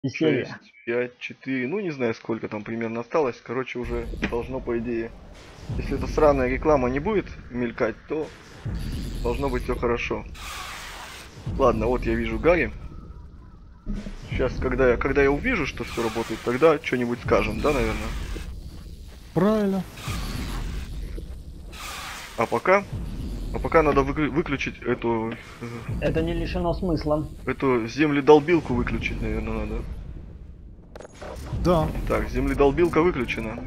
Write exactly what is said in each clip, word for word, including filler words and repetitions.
Веселье. шесть, пять, четыре, ну не знаю сколько там примерно осталось. Короче, уже должно по идее. Если эта сраная реклама не будет мелькать, то должно быть все хорошо. Ладно, вот я вижу Гарри. Сейчас, когда я, когда я увижу, что все работает, тогда что-нибудь скажем, да, наверное? Правильно. А пока... А пока надо выклю выключить эту... э, Это не лишено смысла. Эту земледолбилку выключить, наверное, надо. Да. Так, земледолбилка выключена.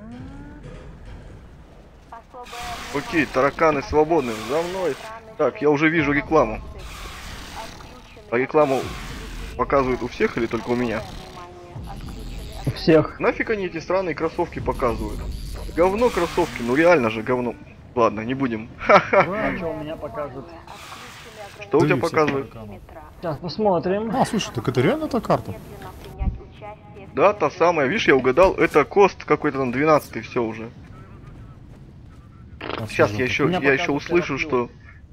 Окей, тараканы свободны. За мной. Так, я уже вижу рекламу. А рекламу показывают у всех или только у меня? У всех. Нафиг они эти странные кроссовки показывают? Говно кроссовки, ну реально же говно. Ладно, не будем. Ха-ха. А что у меня покажут? Что у тебя Три всех показывает? таракана. Сейчас посмотрим. А, слушай, так это реально та карта? Да, та самая. Видишь, я угадал. Это кост какой-то там двенадцатый, все уже. А Сейчас что я же еще, Меня я еще показывают услышу, терапию. что...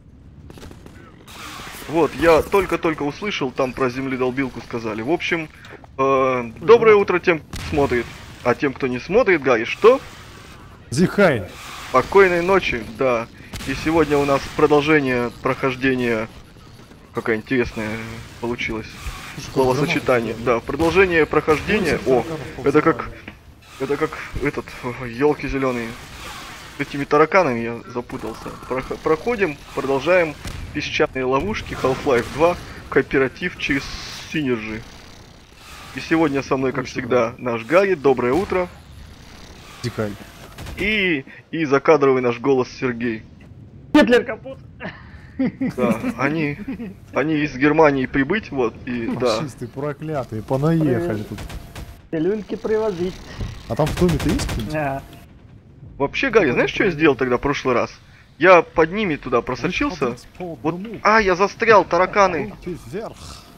Вот, я только-только услышал, там про земледолбилку сказали. В общем, э, доброе утро тем, кто смотрит. А тем, кто не смотрит, Гарри, что? Зихай. Спокойной ночи, да. И сегодня у нас продолжение прохождения... Какая интересная получилась словосочетание. Да, продолжение прохождения... О, это как... Это как этот... Елки зеленые. С этими тараканами я запутался. Прох- проходим, продолжаем песчаные ловушки Half-Life два, кооператив через Synergy. И сегодня со мной, как всегда, наш Гарри. Доброе утро. Зихай. И, и закадровый наш голос Сергей. Гитлер капут. Да, они, они из Германии прибыть, вот, и да. Фашисты проклятые, понаехали тут. Пилюльки привозить. А там в доме-то есть кто-нибудь? А, Вообще, Гарри, знаешь, что я сделал тогда в прошлый раз? Я под ними туда просочился. Вот, а, я застрял, тараканы. Руки вверх.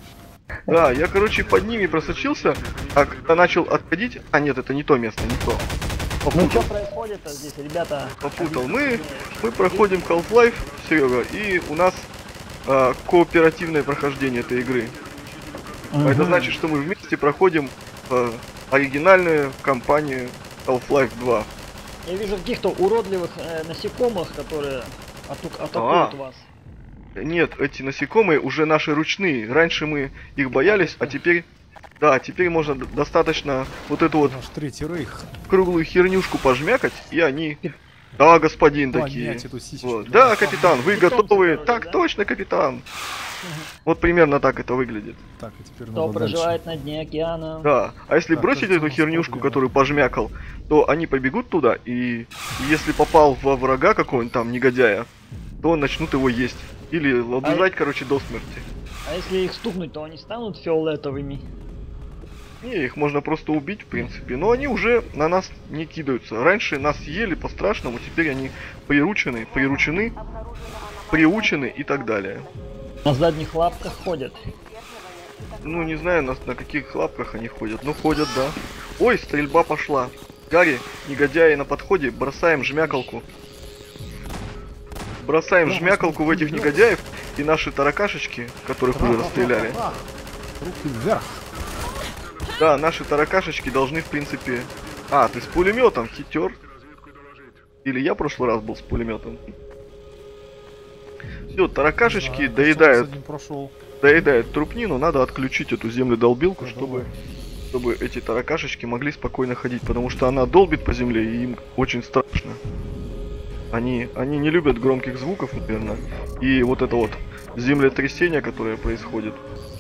Да, я, короче, под ними просочился, а когда начал отходить... А, нет, это не то место, не то. ну Попутал, что происходит здесь, ребята? попутал. Мы, мы проходим Half-Life, Серега, и у нас а, кооперативное прохождение этой игры. А это Мгм. значит, что мы вместе проходим а, оригинальную кампанию Half-Life два. Я вижу каких-то уродливых э, насекомых, которые ату- атакуют А. вас. Нет, эти насекомые уже наши ручные. Раньше мы их боялись, а теперь... Да, теперь можно д- достаточно вот эту вот Наш третий рейх. круглую хернюшку пожмякать, и они... Да, господин, такие. Понять эту сисечку. Вот. Да, капитан, вы Питомцы готовы? вроде, Так да? точно, капитан. Вот примерно так это выглядит. Так, и теперь Кто надо дальше. проживает на дне океана? Да, а если Так, бросить кажется, эту у нас хернюшку, проблема. которую пожмякал, то они побегут туда, и, и если попал во врага какого-нибудь там негодяя, то начнут его есть. Или облизать, короче, до смерти. А если их стукнуть, то они станут фиолетовыми. Не, их можно просто убить, в принципе, но они уже на нас не кидаются. Раньше нас ели по-страшному, теперь они приручены, приручены, приучены и так далее. На задних лапках ходят. Ну, не знаю, на, на каких лапках они ходят, но ходят, да. Ой, стрельба пошла. Гарри, негодяи на подходе, бросаем жмякалку. Бросаем жмякалку в этих негодяев, и наши таракашечки, которых уже расстреляли. Руки вверх. Да, наши таракашечки должны, в принципе... А, ты с пулеметом, хитер. Или я в прошлый раз был с пулеметом. Все, таракашечки Да, доедают, с одним прошел. доедают трупнину, надо отключить эту земледолбилку, Да, чтобы, давай. чтобы эти таракашечки могли спокойно ходить, потому что она долбит по земле, и им очень страшно. Они, они не любят громких звуков, наверное, и вот это вот землетрясение, которое происходит.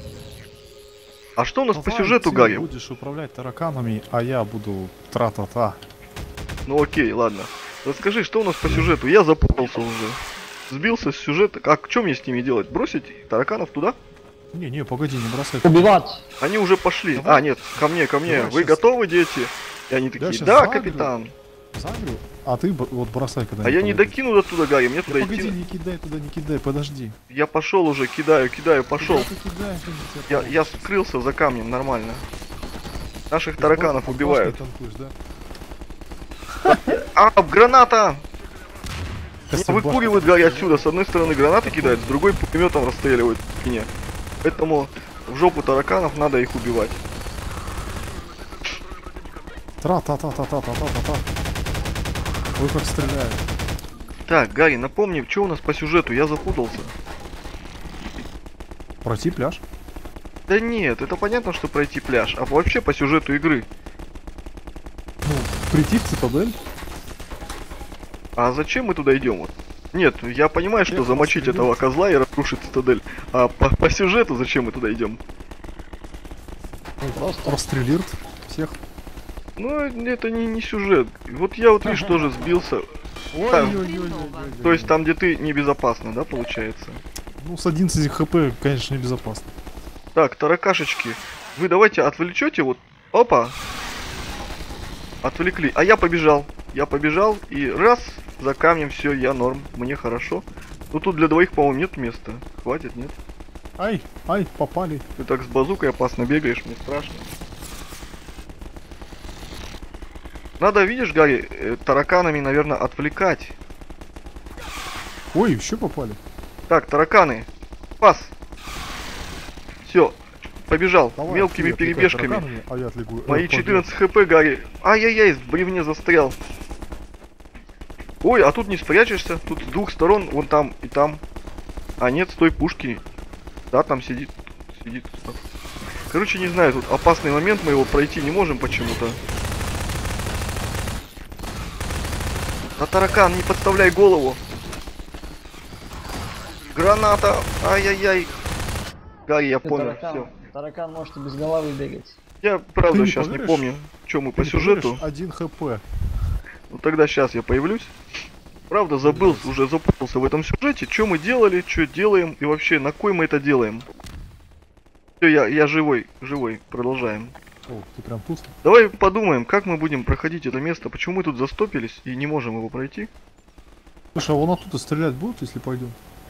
А что у нас по Давай, сюжету, ты Гарри? будешь управлять тараканами, а я буду тра-та-та. Ну окей, ладно. Расскажи, что у нас по сюжету? Я запутался уже. Сбился с сюжета. А что мне с ними делать? Бросить тараканов туда? Не-не, погоди, не бросай. Убивать! Они уже пошли. Давай. А, нет, ко мне, ко мне. Давай Вы щас. готовы, дети? И они такие, щас да, загрю. капитан. Загрю, а ты б- вот бросай, когда А я не докину до туда, Гарри, мне Да туда погоди, идти. не кидай туда, не кидай, подожди. Я пошел уже, кидаю, кидаю, пошел. Куда ты кидаешь, я не тебя Я, понял. я скрылся за камнем, нормально. Наших Ты тараканов баш- убивают. башней танкуешь, да? А, граната! Кости Выкуривают, Гарри, отсюда. С одной стороны гранаты кидают, с другой пулеметом расстреливают в спине. Поэтому в жопу тараканов надо их убивать. Тра-та-та-та-та-та-та-та. Ой, как стреляет. Так, Гарри, напомни, что у нас по сюжету? Я запутался. Пройти пляж? Да нет, это понятно, что пройти пляж, а вообще по сюжету игры. Ну, прийти в цитадель. А зачем мы туда идем? Вот? Нет, я понимаю, что Всех замочить расстрелять. этого козла и разрушить цитадель. А по, по сюжету зачем мы туда идем? Ну, Просто- Расстрелирт всех. Ну, это не, не сюжет. Вот я вот, видишь, тоже сбился. Так, Ой-ой-ой-ой-ой. то есть там, где ты небезопасно, да, получается? Ну, с одиннадцати хп, конечно, небезопасно. Так, таракашечки, вы давайте отвлечете вот. Опа! Отвлекли. А я побежал. Я побежал и раз, за камнем, все, я норм. Мне хорошо. Ну тут для двоих, по-моему, нет места. Хватит, нет? Ай, ай, попали. Ты так с базукой опасно бегаешь, мне страшно. Надо, видишь, Гарри, э, тараканами, наверное, отвлекать. Ой, еще попали. Так, тараканы. Пас. Все, побежал. Давай, Мелкими ты отвлекай перебежками. тараканами, а я отвлеку. э, Мои побегу. четырнадцать хп, Гарри. Ай-яй-яй, в бревне застрял. Ой, а тут не спрячешься. Тут с двух сторон, вон там и там. А нет, с той пушки. Да, там сидит. Сидит. Короче, не знаю, тут опасный момент, мы его пройти не можем почему-то. А таракан, не подставляй голову. Граната. Ай-яй-яй. Гарри, я Ты понял, таракан, все. таракан может и без головы бегать. Я правда не сейчас не поверишь? помню, что мы Ты по не сюжету. поверишь, один хп. Ну тогда сейчас я появлюсь. Правда, забыл, уже запутался в этом сюжете, что мы делали, что делаем и вообще на кой мы это делаем. Все, я, я живой, живой, продолжаем. О, ты прям тут. Давай подумаем, как мы будем проходить это место, почему мы тут застопились и не можем его пройти. Слушай, а вон оттуда стрелять будут, если пойдем?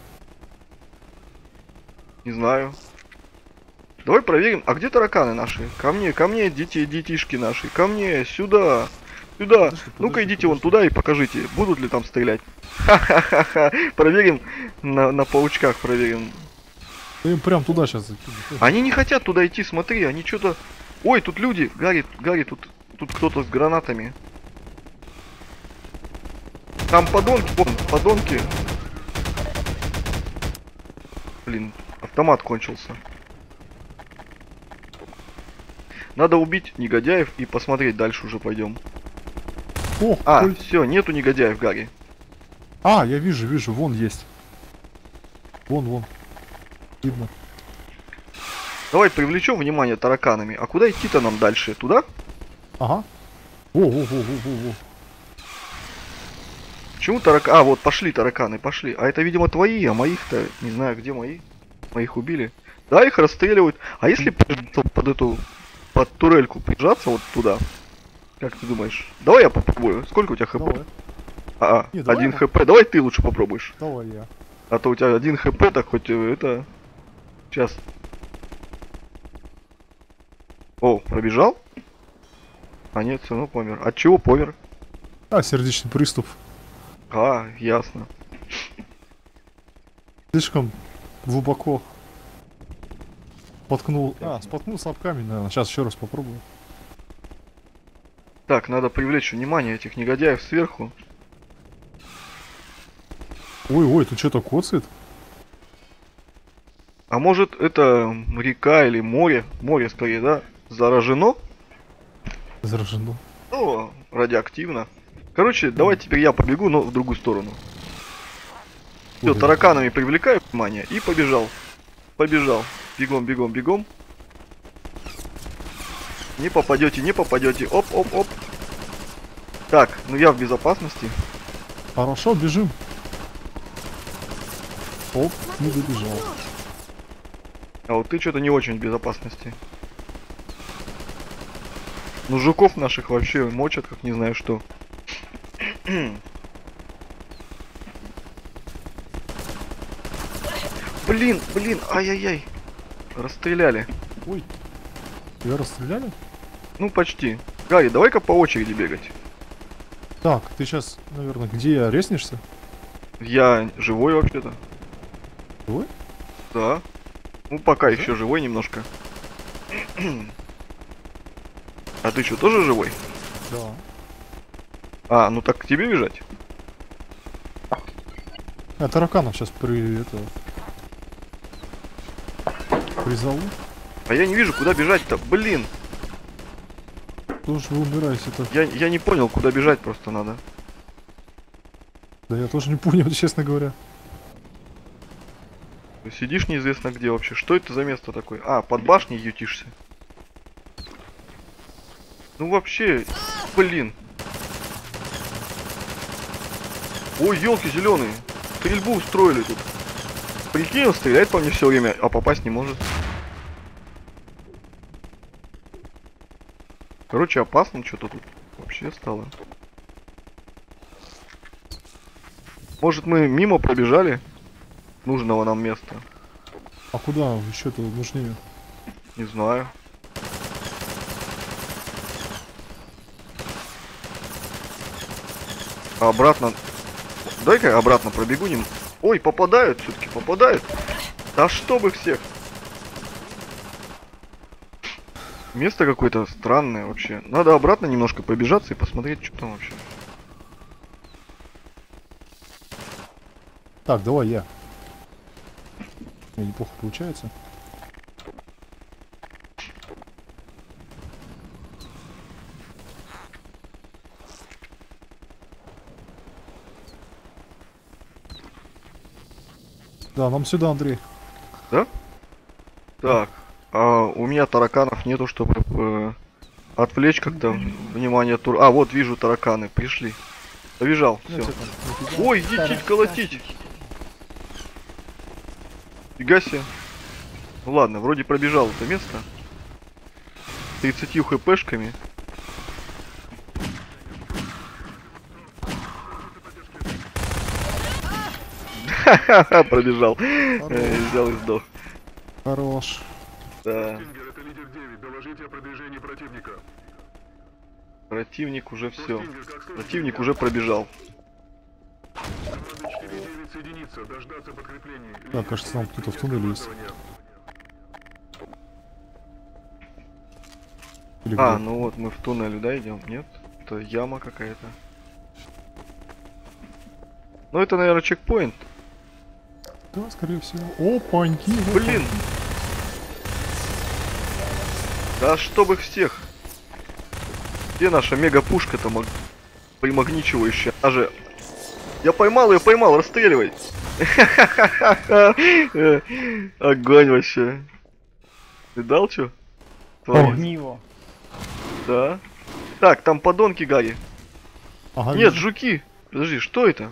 Не знаю. Давай проверим, а где тараканы наши? Ко мне, ко мне, дети, детишки наши, ко мне, сюда, сюда. Подожди, Ну-ка подожди, идите вон подожди. туда и покажите, будут ли там стрелять. Ха-ха-ха-ха. Проверим на, на паучках, проверим. Ты им прям туда сейчас закинь. Они не хотят туда идти, смотри, они что-то... Ой, тут люди, Гарри, Гарри, тут, тут кто-то с гранатами. Там подонки, вон, подонки. Блин, автомат кончился. Надо убить негодяев и посмотреть, дальше уже пойдем. О, А, Коль. все, нету негодяев, Гарри. А, я вижу, вижу, вон есть. Вон, вон. Видно. Давай привлечем внимание тараканами. А куда идти-то нам дальше? Туда? Ага. О, о, о, о, о, о. Почему тараканы? А, вот пошли тараканы, пошли. А это, видимо, твои, а моих-то не знаю, где мои. Моих убили. Да, их расстреливают. А если прижаться под эту, под турельку прижаться вот туда? Как ты думаешь? Давай я попробую. Сколько у тебя хп? Давай, А, а, Не, давай один я хп. Давай ты лучше попробуешь. давай я. А то у тебя один хп, так хоть э, это... Сейчас. О, пробежал? А нет, все равно помер. От чего помер? А, сердечный приступ. А, ясно. Слишком глубоко споткнул. А, споткнулся об камень, наверное. Сейчас еще раз попробую. Так, надо привлечь внимание этих негодяев сверху. Ой, ой, тут что-то коцает. А может это река или море? Море скорее, да? Заражено? Заражено. Ну, радиоактивно. Короче, давай теперь я побегу, но в другую сторону. Все, Ой, тараканами привлекаю внимание и побежал. Побежал. Бегом, бегом, бегом. Не попадете, не попадете. Оп, оп, оп. Так, ну я в безопасности. Хорошо, бежим. Оп, не добежал. А вот ты что-то не очень в безопасности. Ну жуков наших вообще мочат, как не знаю что. Блин, блин, ай-яй-яй. Расстреляли. Ой, тебя расстреляли? Ну почти. Гарри, давай-ка по очереди бегать. Так, ты сейчас, наверное, где резнишься? Я живой вообще-то. Живой? Да. Ну пока еще живой немножко. А ты что, тоже живой? Да. А, ну так к тебе бежать? А тараканов сейчас при это призову. А я не вижу, куда бежать-то, блин. Тоже вы умираете это. Я, я не понял, куда бежать просто надо. Да я тоже не понял, честно говоря. Ты сидишь неизвестно где вообще. Что это за место такое? А, под башней ютишься. Ну вообще, блин. Ой, елки зеленые. Стрельбу устроили тут. Прикинь, он стреляет по мне все время, а попасть не может. Короче, опасно что-то тут вообще стало. Может, мы мимо пробежали нужного нам места? А куда еще-то нужнее? Не знаю. А обратно... Дай-ка обратно пробегу ним. Ой, попадают все-таки, попадают. Да чтобы всех. Место какое-то странное вообще. Надо обратно немножко побежаться и посмотреть, что там вообще. Так, давай я. Мне неплохо получается. Да, нам сюда, Андрей. Да? Так. А у меня тараканов нету, чтобы э, отвлечь как-то внимание тур. А, вот вижу тараканы. Пришли. Побежал. Все. Ой, идите колотить. Фига себе. Ну ладно, вроде пробежал это место. тридцатью хпшками. Ха-ха-ха, пробежал. Э, Взял и сдох. Хорош. Да. Стингер, это лидер девять. Доложите о продвижении противника. Противник уже все. Стингер, как слышите Противник меня? уже пробежал. Команда четыре девять соединиться, дождаться подкреплений. Да, кажется, нам кто-то в туннеле есть. Или А, где? ну вот мы в туннеле, да, идем? Нет? Это яма какая-то. Ну это, наверное, чекпоинт. Да, скорее всего. Опаньки. Блин! Да чтобы всех! Где наша мега-пушка-то маг... примагничивающая? Даже... Я поймал ее, поймал, расстреливай! Огонь вообще! Ты дал чё? Огниво. Да. Так, там подонки, Гарри. Ага, Нет, вижу. жуки! Подожди, что это?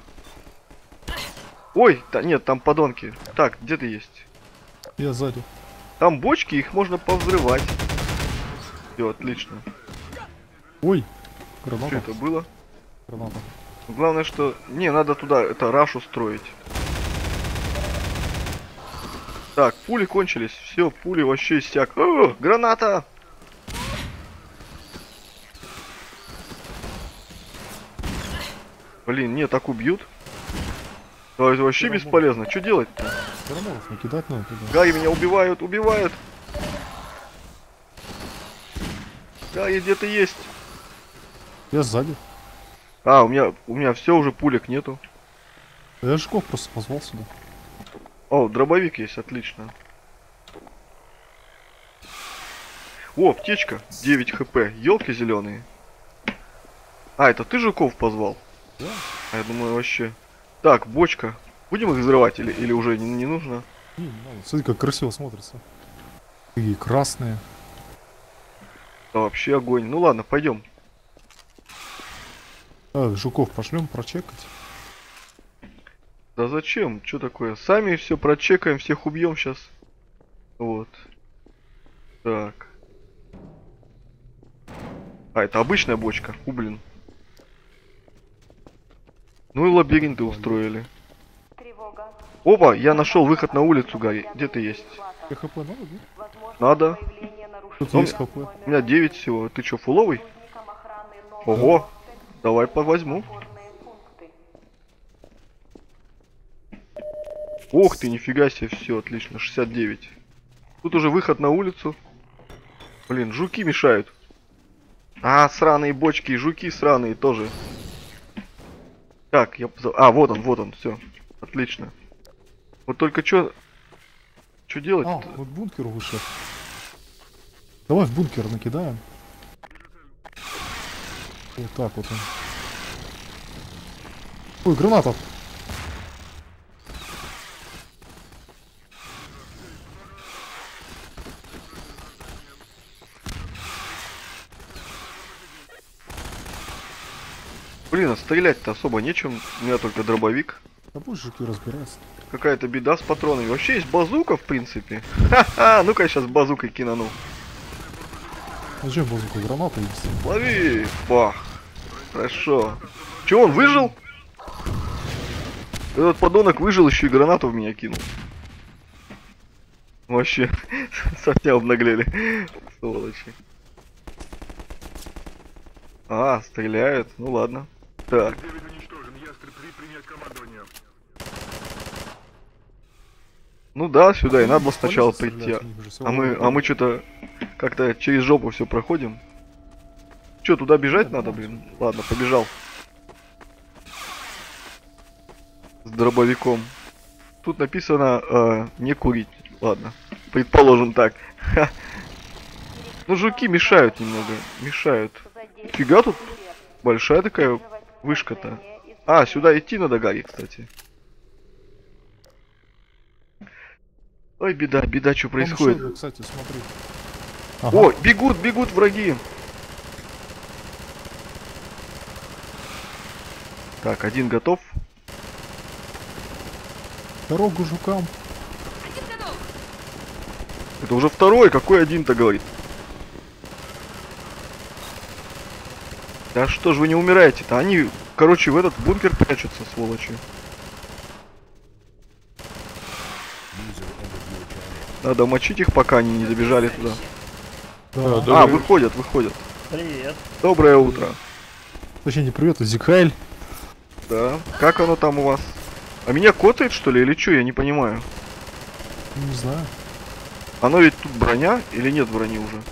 Ой, та, нет, там подонки. Так, где ты есть? Я сзади. Там бочки, их можно повзрывать. Все, отлично. Ой, Что граната. это было? Граната. Главное, что... Не, надо туда, это, рашу строить. Так, пули кончились. Все, пули вообще иссяк. О, граната! Блин, не, так убьют. Да, это вообще бесполезно. Что делать-то? Гранатов накидать надо туда. Гарри, меня убивают, убивают. Гарри, где ты есть? Я сзади. А, у меня, у меня все уже пулек нету. Я жуков просто позвал сюда. О, дробовик есть, отлично. О, аптечка, девять хп, елки зеленые. А, это ты жуков позвал? Да. А я думаю, вообще. Так, бочка. Будем их взрывать или, или уже не, не нужно? Не, не надо. Смотри, как красиво смотрится. Такие красные. Да вообще огонь. Ну ладно, пойдем. Так, жуков пошлем прочекать. Да зачем? Что такое? Сами все прочекаем, всех убьем сейчас. Вот. Так. А, это обычная бочка. У, блин. Ну и лабиринты устроили. Тревога. Опа, я нашел выход на улицу, Гарри. Где ты есть? Тебе хп надо, да? Надо. Тут Ну, есть хп. У меня девять всего. Ты что, фуловый? Ого. Давай повозьму. Ох ты, нифига себе, все, отлично, шестьдесят девять. Тут уже выход на улицу. Блин, жуки мешают. А, сраные бочки, жуки сраные тоже. Так, я поза... А, вот он, вот он, все. Отлично. Вот только что... Что делать? А, вот бункер выше. Давай в бункер накидаем. Вот так вот он. Ой, гранатов. Блин, а стрелять-то особо нечем. У меня только дробовик. Да пусть жуки разбираются. Какая-то беда с патронами. Вообще есть базука, в принципе. Ха-ха, ну-ка я сейчас базукой кинану. Зачем базуку? Граната и все. Лови! Бах! Хорошо. Че, он выжил? Этот подонок выжил, еще и гранату в меня кинул. Вообще, совсем обнаглели. Сволочи. А, стреляют. Ну ладно. Так. девять уничтожен. Ястреб три принять командование. Ну да, сюда и надо было С сначала полета прийти. стрелять, у них же всего А мы, много. а мы что-то как-то через жопу все проходим. Че, туда бежать Да, надо, да. блин? Ладно, побежал. С дробовиком. Тут написано э, не курить. Ладно, предположим так. Ха. Ну жуки мешают немного, мешают. Фига тут большая такая вышка-то. А, сюда идти надо, Гарри, кстати. Ой, беда, беда, что Там еще происходит? одно, кстати, смотри. О, бегут, бегут враги. Так, один готов. Дорогу жукам. Это уже второй, какой один-то говорит? Да что ж вы не умираете-то? Они, короче, в этот бункер прячутся, сволочи. Надо мочить их, пока они не забежали туда. Да. А, выходят, выходят. Привет. Доброе утро. Точнее, не привет, а Зикхайль. Да. Как оно там у вас? А меня котает, что ли, или что? Я не понимаю. Не знаю. Оно ведь тут броня или нет брони уже?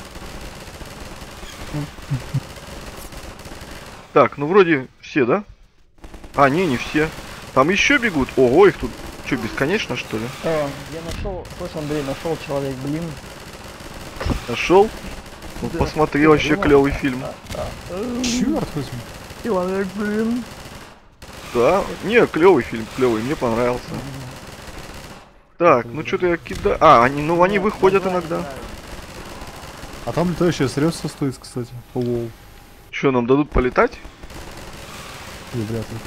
Так, ну вроде все, да? А, не, не все. Там еще бегут. Ого, их тут что, бесконечно, что ли? Э, я нашел, слышь, Андрей, нашел человек, блин. Нашел? Ну Да. посмотри, вообще Думал. клевый фильм. Э, Черт возьми. Человек, блин. Да, не, клевый фильм, клевый, мне понравился. Так, ну что-то я кидаю. А, они, ну они выходят иногда. А там летающее средство стоит, кстати. Лол. Что, нам дадут полетать? Не, вряд ли.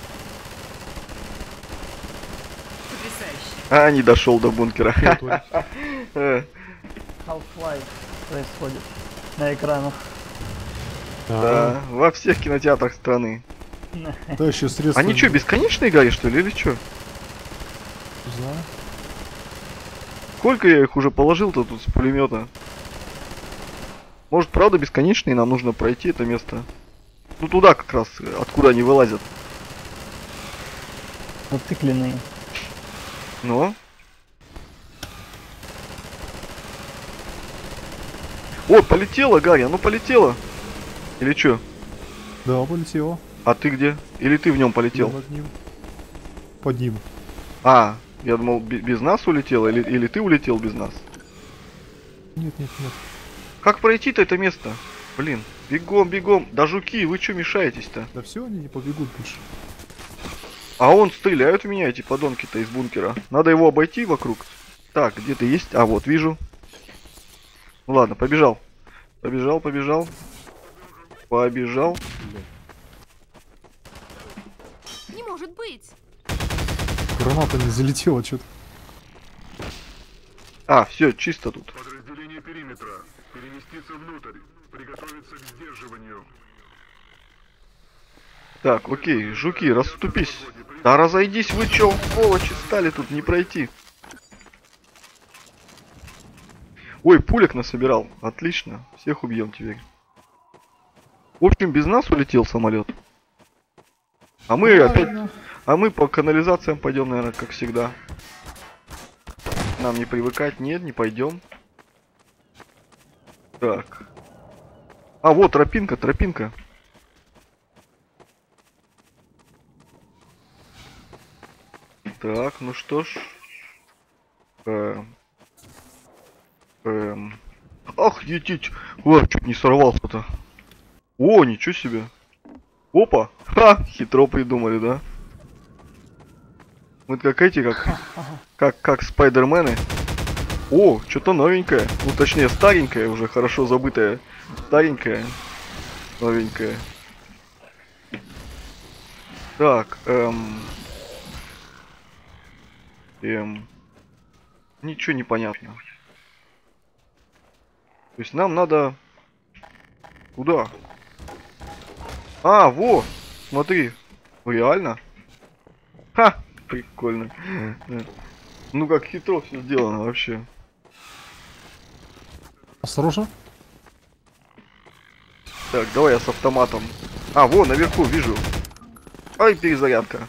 А, не дошел до бункера. Готовить. Э, Half-Life происходит на экранах. Да, во всех кинотеатрах страны. Летающее средство. Они что, бесконечные играли, что ли, или что? Не знаю. Сколько я их уже положил-то тут с пулемета? Может, правда, бесконечные, нам нужно пройти это место? Ну, туда как раз, откуда они вылазят. Зацикленные. Ну? О, полетела, Гарри, ну полетела. Или чё? Да, полетело. А ты где? Или ты в нем Я полетел? над ним. Под ним. А, я думал, бе- без нас улетел, или, или ты улетел без нас? Нет, нет, нет. Как пройти-то это место? Блин, бегом, бегом. Да жуки, вы чё мешаетесь-то? Да все, они не побегут больше. А он стреляют в меня, эти подонки-то из бункера. Надо его обойти вокруг. Так, где ты есть? А, вот, вижу. Ну ладно, побежал. Побежал, побежал. Побежал. Не может быть. Граната не залетела, что-то. А, все, чисто тут. Подразделение периметра. Переместиться внутрь. Приготовиться к сдерживанию. Так, окей, жуки, расступись. Да разойдись вы чё, сволочи, стали тут не пройти. Ой, пулек насобирал. Отлично. Всех убьем теперь. В общем, без нас улетел самолет. А мы опять... А мы по канализациям пойдем, наверное, как всегда. Нам не привыкать. Нет, не пойдем. Так. А, вот тропинка, тропинка. Так, ну что ж. Эм. Эм. Ах, етить. О, чуть не сорвался-то. О, ничего себе. Опа. Ха, хитро придумали, да? Мы как эти, как... Как, как спайдермены. О, что-то новенькое. Ну, точнее, старенькое, уже хорошо забытое. Старенькое. Новенькое. Так, эм... Эм... Ничего не понятно. То есть нам надо... Куда? А, во! Смотри. Реально? Ха! Прикольно. Ну как хитро все сделано вообще. Осторожно. Так, давай я с автоматом. А, во, наверху вижу. Ай, перезарядка.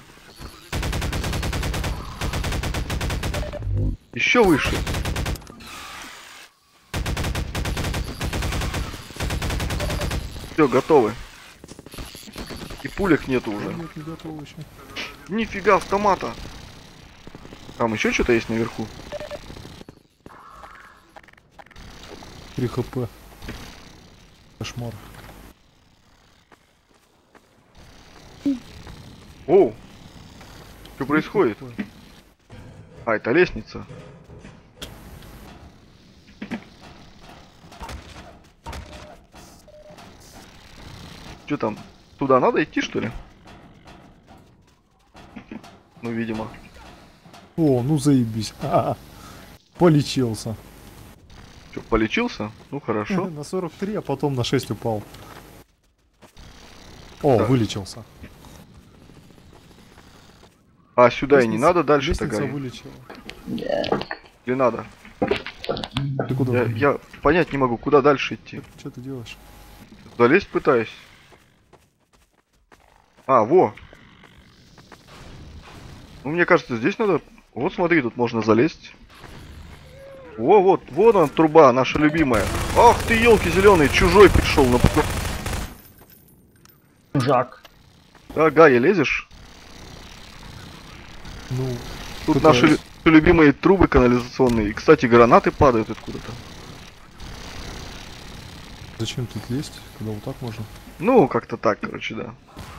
Еще выше. Все, готовы. И пулек нету уже. Нет, не готово еще. Нифига автомата. Там еще что-то есть наверху. три хп. Кошмар. Оу. Что происходит? А, это лестница. Что там? Туда надо идти, что ли? Ну, видимо. О, ну заебись. Ха-ха. Полечился. Что, полечился? Ну, хорошо. На сорок три, а потом на шесть упал. О, Да. вылечился. А, сюда и не Лестница- надо дальше лестница тогда? вылечила. Или надо? Ты куда? Я, я понять не могу, куда дальше идти. Что ты делаешь? Залезть пытаюсь. А, во. Ну, мне кажется, здесь надо... Вот, смотри, тут можно залезть. Во, вот, вот она, труба, наша любимая. Ах ты, елки зеленые, чужой пришел на... Чужак. Да, Гарри, лезешь? Ну, Тут Пытаюсь. наши лю- любимые трубы канализационные. И, кстати, гранаты падают откуда-то. зачем тут лезть, когда вот так можно? Ну, как-то так, короче, да.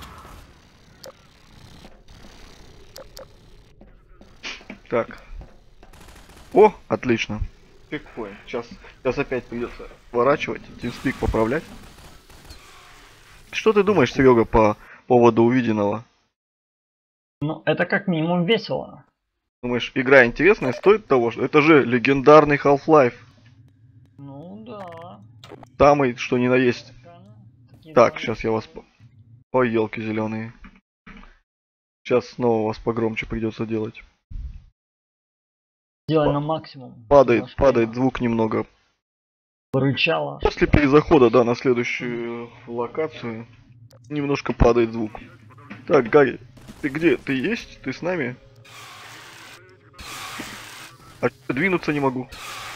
Так. О, отлично. Чекпоинт. Сейчас, сейчас опять придется сворачивать, TeamSpeak поправлять. Что ты думаешь, Серега, по поводу увиденного? Ну, это как минимум весело. Думаешь, игра интересная, стоит того, что... Это же легендарный Half-Life. Ну да. Самый, что ни на есть. Такие Так, данные. сейчас я вас... по- Ой, елки зеленые. Сейчас снова вас погромче придется делать. Делай на максимум. Падает, Наш падает поймал. звук немного. Рычало. После перезахода, да, на следующую локацию немножко падает звук. Так, Гарри, ты где? Ты есть? Ты с нами? А чё, двинуться не могу.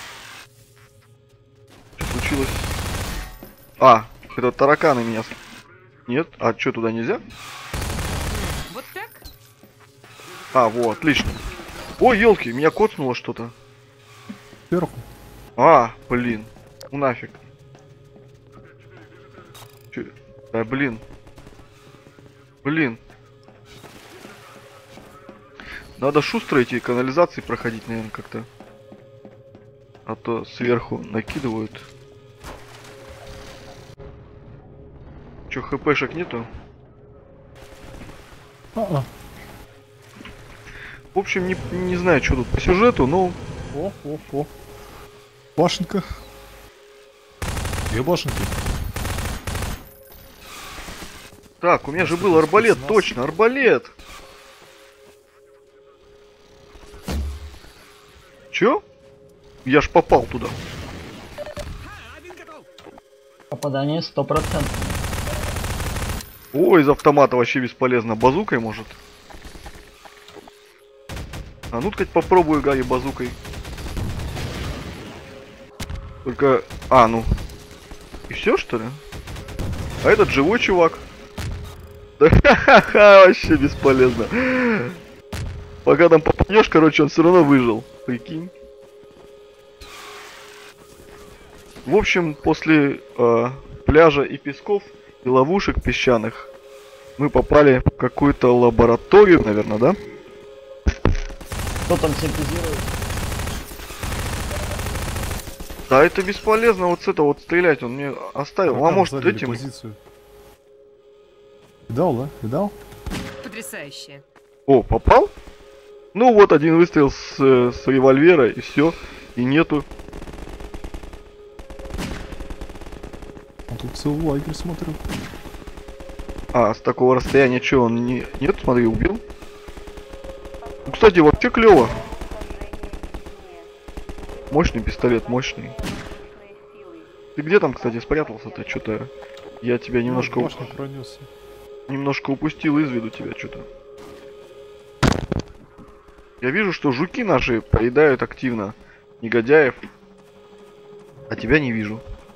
Что случилось? А, это тараканы меня... с- Нет? А что, туда нельзя? Вот так? А, вот, отлично. Ой, елки, меня коцнуло что-то. Сверху. А, блин. Ну нафиг. Чё? Да, блин. Блин. Надо шустро эти канализации проходить, наверное, как-то. А то сверху накидывают. Чё, хпшек нету? А-а. В общем, не, не знаю, что тут по сюжету, но... О, о, о. Башенка. Две башенки. Так, у меня же был арбалет, спецназ. точно, арбалет! Чё? Я ж попал туда. Попадание сто процентов. Ой, из автомата вообще бесполезно. Базукой, может? А ну-ка попробую, Гарри, базукой. Только... А, ну... И все, что ли? А этот живой чувак. Да ха-ха-ха, вообще бесполезно. Пока там попадешь, короче, он все равно выжил. Прикинь. В общем, после э, пляжа и песков, и ловушек песчаных, мы попали в какую-то лабораторию, наверное, да? Кто там синтезирует? Да, это бесполезно вот с этого вот стрелять, он мне оставил. А Тараканы может заняли этим... позицию. Видал, да? Видал? Потрясающе. О, попал? Ну вот, один выстрел с, э, с револьвера, и все. И нету. Он тут целый лагерь смотрю. А, с такого расстояния что, он не... Нет, смотри, убил? Ну, кстати, вообще клево. Мощный пистолет, мощный. Ты где там, кстати, спрятался-то? Что-то я тебя немножко... Ну, башню пронесся. Немножко упустил из виду тебя что-то. Я вижу, что жуки наши поедают активно негодяев. А тебя не вижу.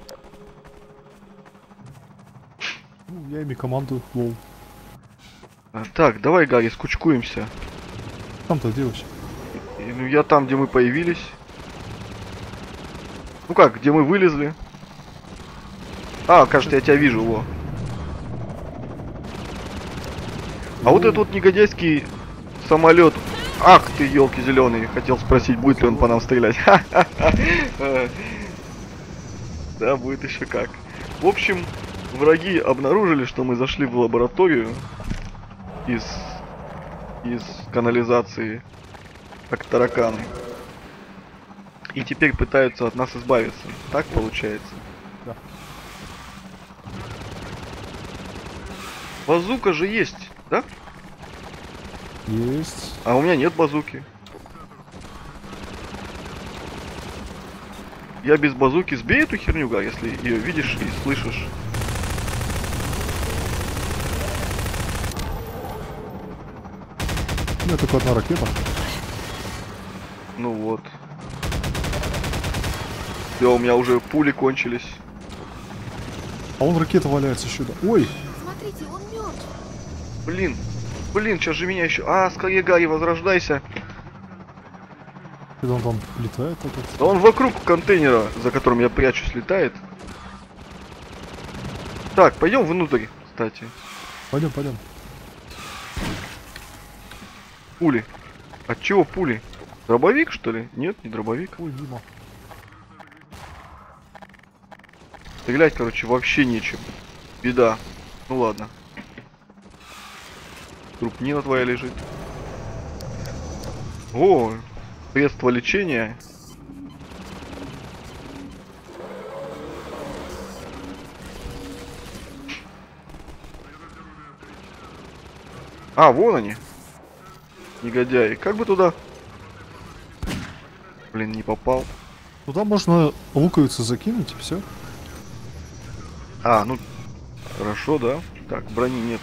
Ну, я ими командую, лол. А, так, давай, Гарри, скучкуемся. Там-то девочка. И, ну, я там, где мы появились. Ну как, где мы вылезли? А, кажется, я тебя вижу, во. А вот этот вот негодяйский самолет. Ах ты, елки зеленые. Хотел спросить, будет ли он по нам стрелять. Да, будет еще как. В общем, враги обнаружили, что мы зашли в лабораторию из, из канализации, как тараканы. И теперь пытаются от нас избавиться. Так получается? Да. Базука же есть, да? Есть. А у меня нет базуки. Я без базуки сбей эту херню, Гар, если ее видишь и слышишь. У меня только одна ракета. Ну вот. Да, у меня уже пули кончились. А он ракета валяется еще. Да. Ой! Смотрите, он мертв. Блин. Блин, сейчас же меня еще... А, скорее, Гарри, возрождайся. Когда он там летает, этот. Да он вокруг контейнера, за которым я прячусь, летает. Так, пойдем внутрь, кстати. Пойдем, пойдем. Пули. От чего пули? Дробовик, что ли? Нет, не дробовик. Ой, мимо. Стрелять, короче, вообще нечем. Беда. Ну ладно. Трупнина твоя лежит. О, средство лечения. А, вон они. Негодяи. Как бы туда? Блин, не попал. Туда можно луковицу закинуть и все. А, ну, хорошо, да. Так, брони нету.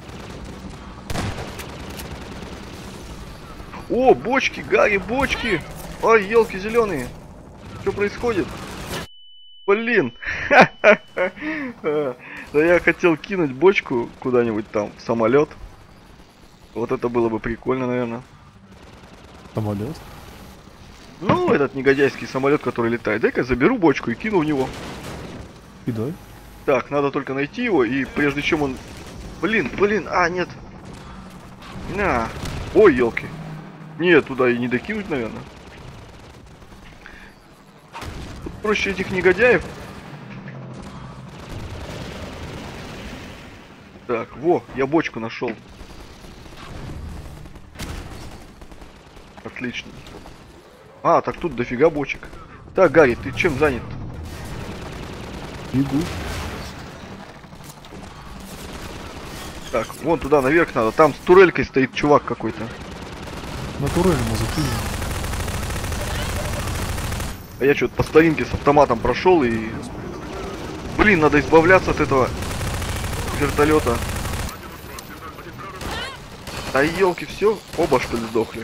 О, бочки, Гарри, бочки! Ой, елки зеленые! Что происходит? Блин! Да я хотел кинуть бочку куда-нибудь там, в самолет. Вот это было бы прикольно, наверное. Самолет. Ну, этот негодяйский самолет, который летает. Дай-ка заберу бочку и кину в него. И дай. Так, надо только найти его, и прежде чем он... Блин, блин, а, нет. На. Ой, елки. Нет, туда и не докинуть, наверное. Тут проще этих негодяев. Так, во, я бочку нашел. Отлично. А, так тут дофига бочек. Так, Гарри, ты чем занят? Бегу. Так, вон туда наверх надо. Там с турелькой стоит чувак какой-то. Натурально закинем. А я что-то по старинке с автоматом прошел и... Блин, надо избавляться от этого вертолета. А елки, все, оба что ли сдохли.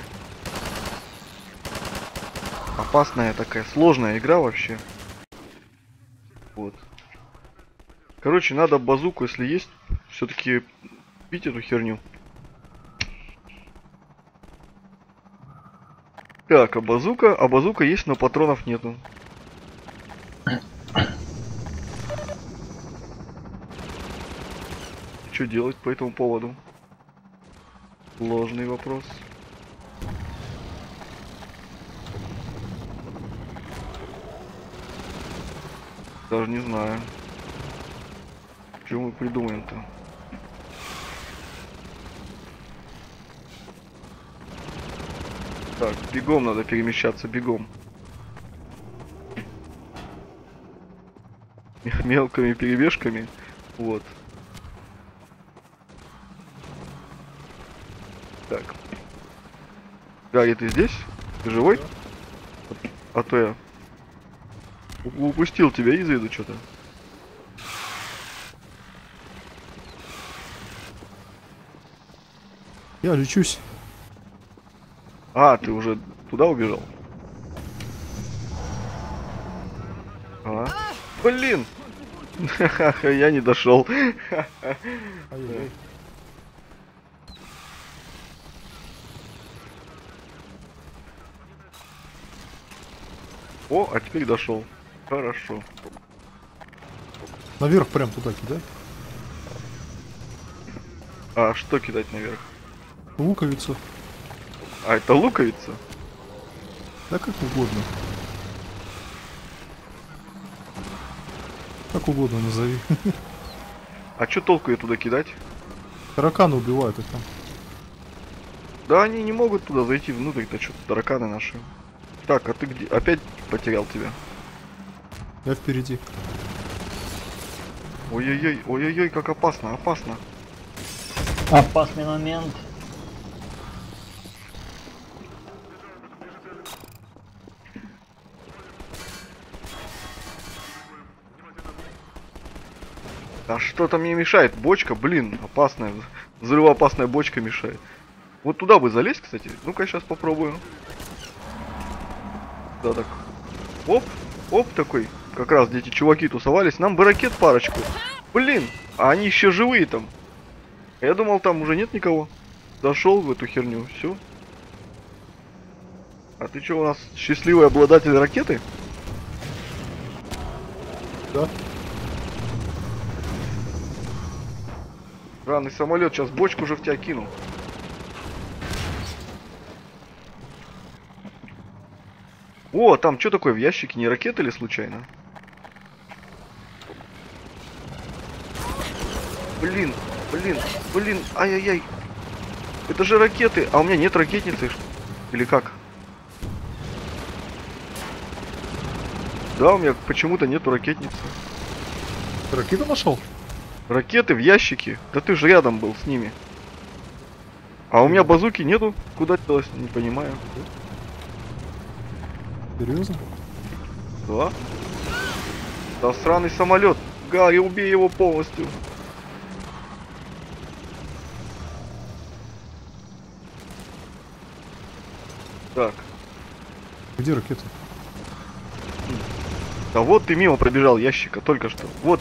Опасная такая, сложная игра вообще. Вот. Короче, надо базуку, если есть, все-таки пить эту херню. Так, а базука, а базука есть, но патронов нету. Что делать по этому поводу? Сложный вопрос. Даже не знаю. Что мы придумаем-то? Так, бегом надо перемещаться, бегом. Мелкими перебежками. Вот. Так. Гарри, ты здесь? Ты живой? А то я у- упустил тебя из виду что-то. Я лечусь. А, ты уже туда убежал? А? Блин! Я не дошел. Ай-яй-яй. О, а теперь дошел. Хорошо. Наверх прям туда кидай. А что кидать наверх? Луковицу. А это луковица? Да как угодно. Как угодно назови. А что толку ее туда кидать? Тараканы убивают их там. Да они не могут туда зайти внутрь-то, что-то тараканы наши. Так, а ты где? Опять потерял тебя. Я впереди. Ой-ой-ой, ой-ой-ой, как опасно, опасно. Опасный момент. А что-то мне мешает? Бочка, блин, опасная. Взрывоопасная бочка мешает. Вот туда бы залезть, кстати. Ну-ка, сейчас попробую. Да, так. Оп, оп, такой. Как раз эти чуваки тусовались. Нам бы ракет парочку. Блин, а они еще живые там. Я думал, там уже нет никого. Зашел в эту херню, все. А ты что, у нас счастливый обладатель ракеты? Да? Странный самолет, сейчас бочку уже в тебя кинул. О, там что такое в ящике? Не ракета ли случайно? Блин, блин, блин, ай-яй-яй. Это же ракеты, а у меня нет ракетницы. Или как? Да, у меня почему-то нету ракетницы. Ты ракету нашел? Ракеты в ящике. Да ты же рядом был с ними. А у меня базуки нету. Куда делась? Не понимаю. Серьезно? Да? Да сраный самолет. Гарри, убей его полностью. Так. Где ракета? Да вот ты мимо пробежал ящика только что. Вот.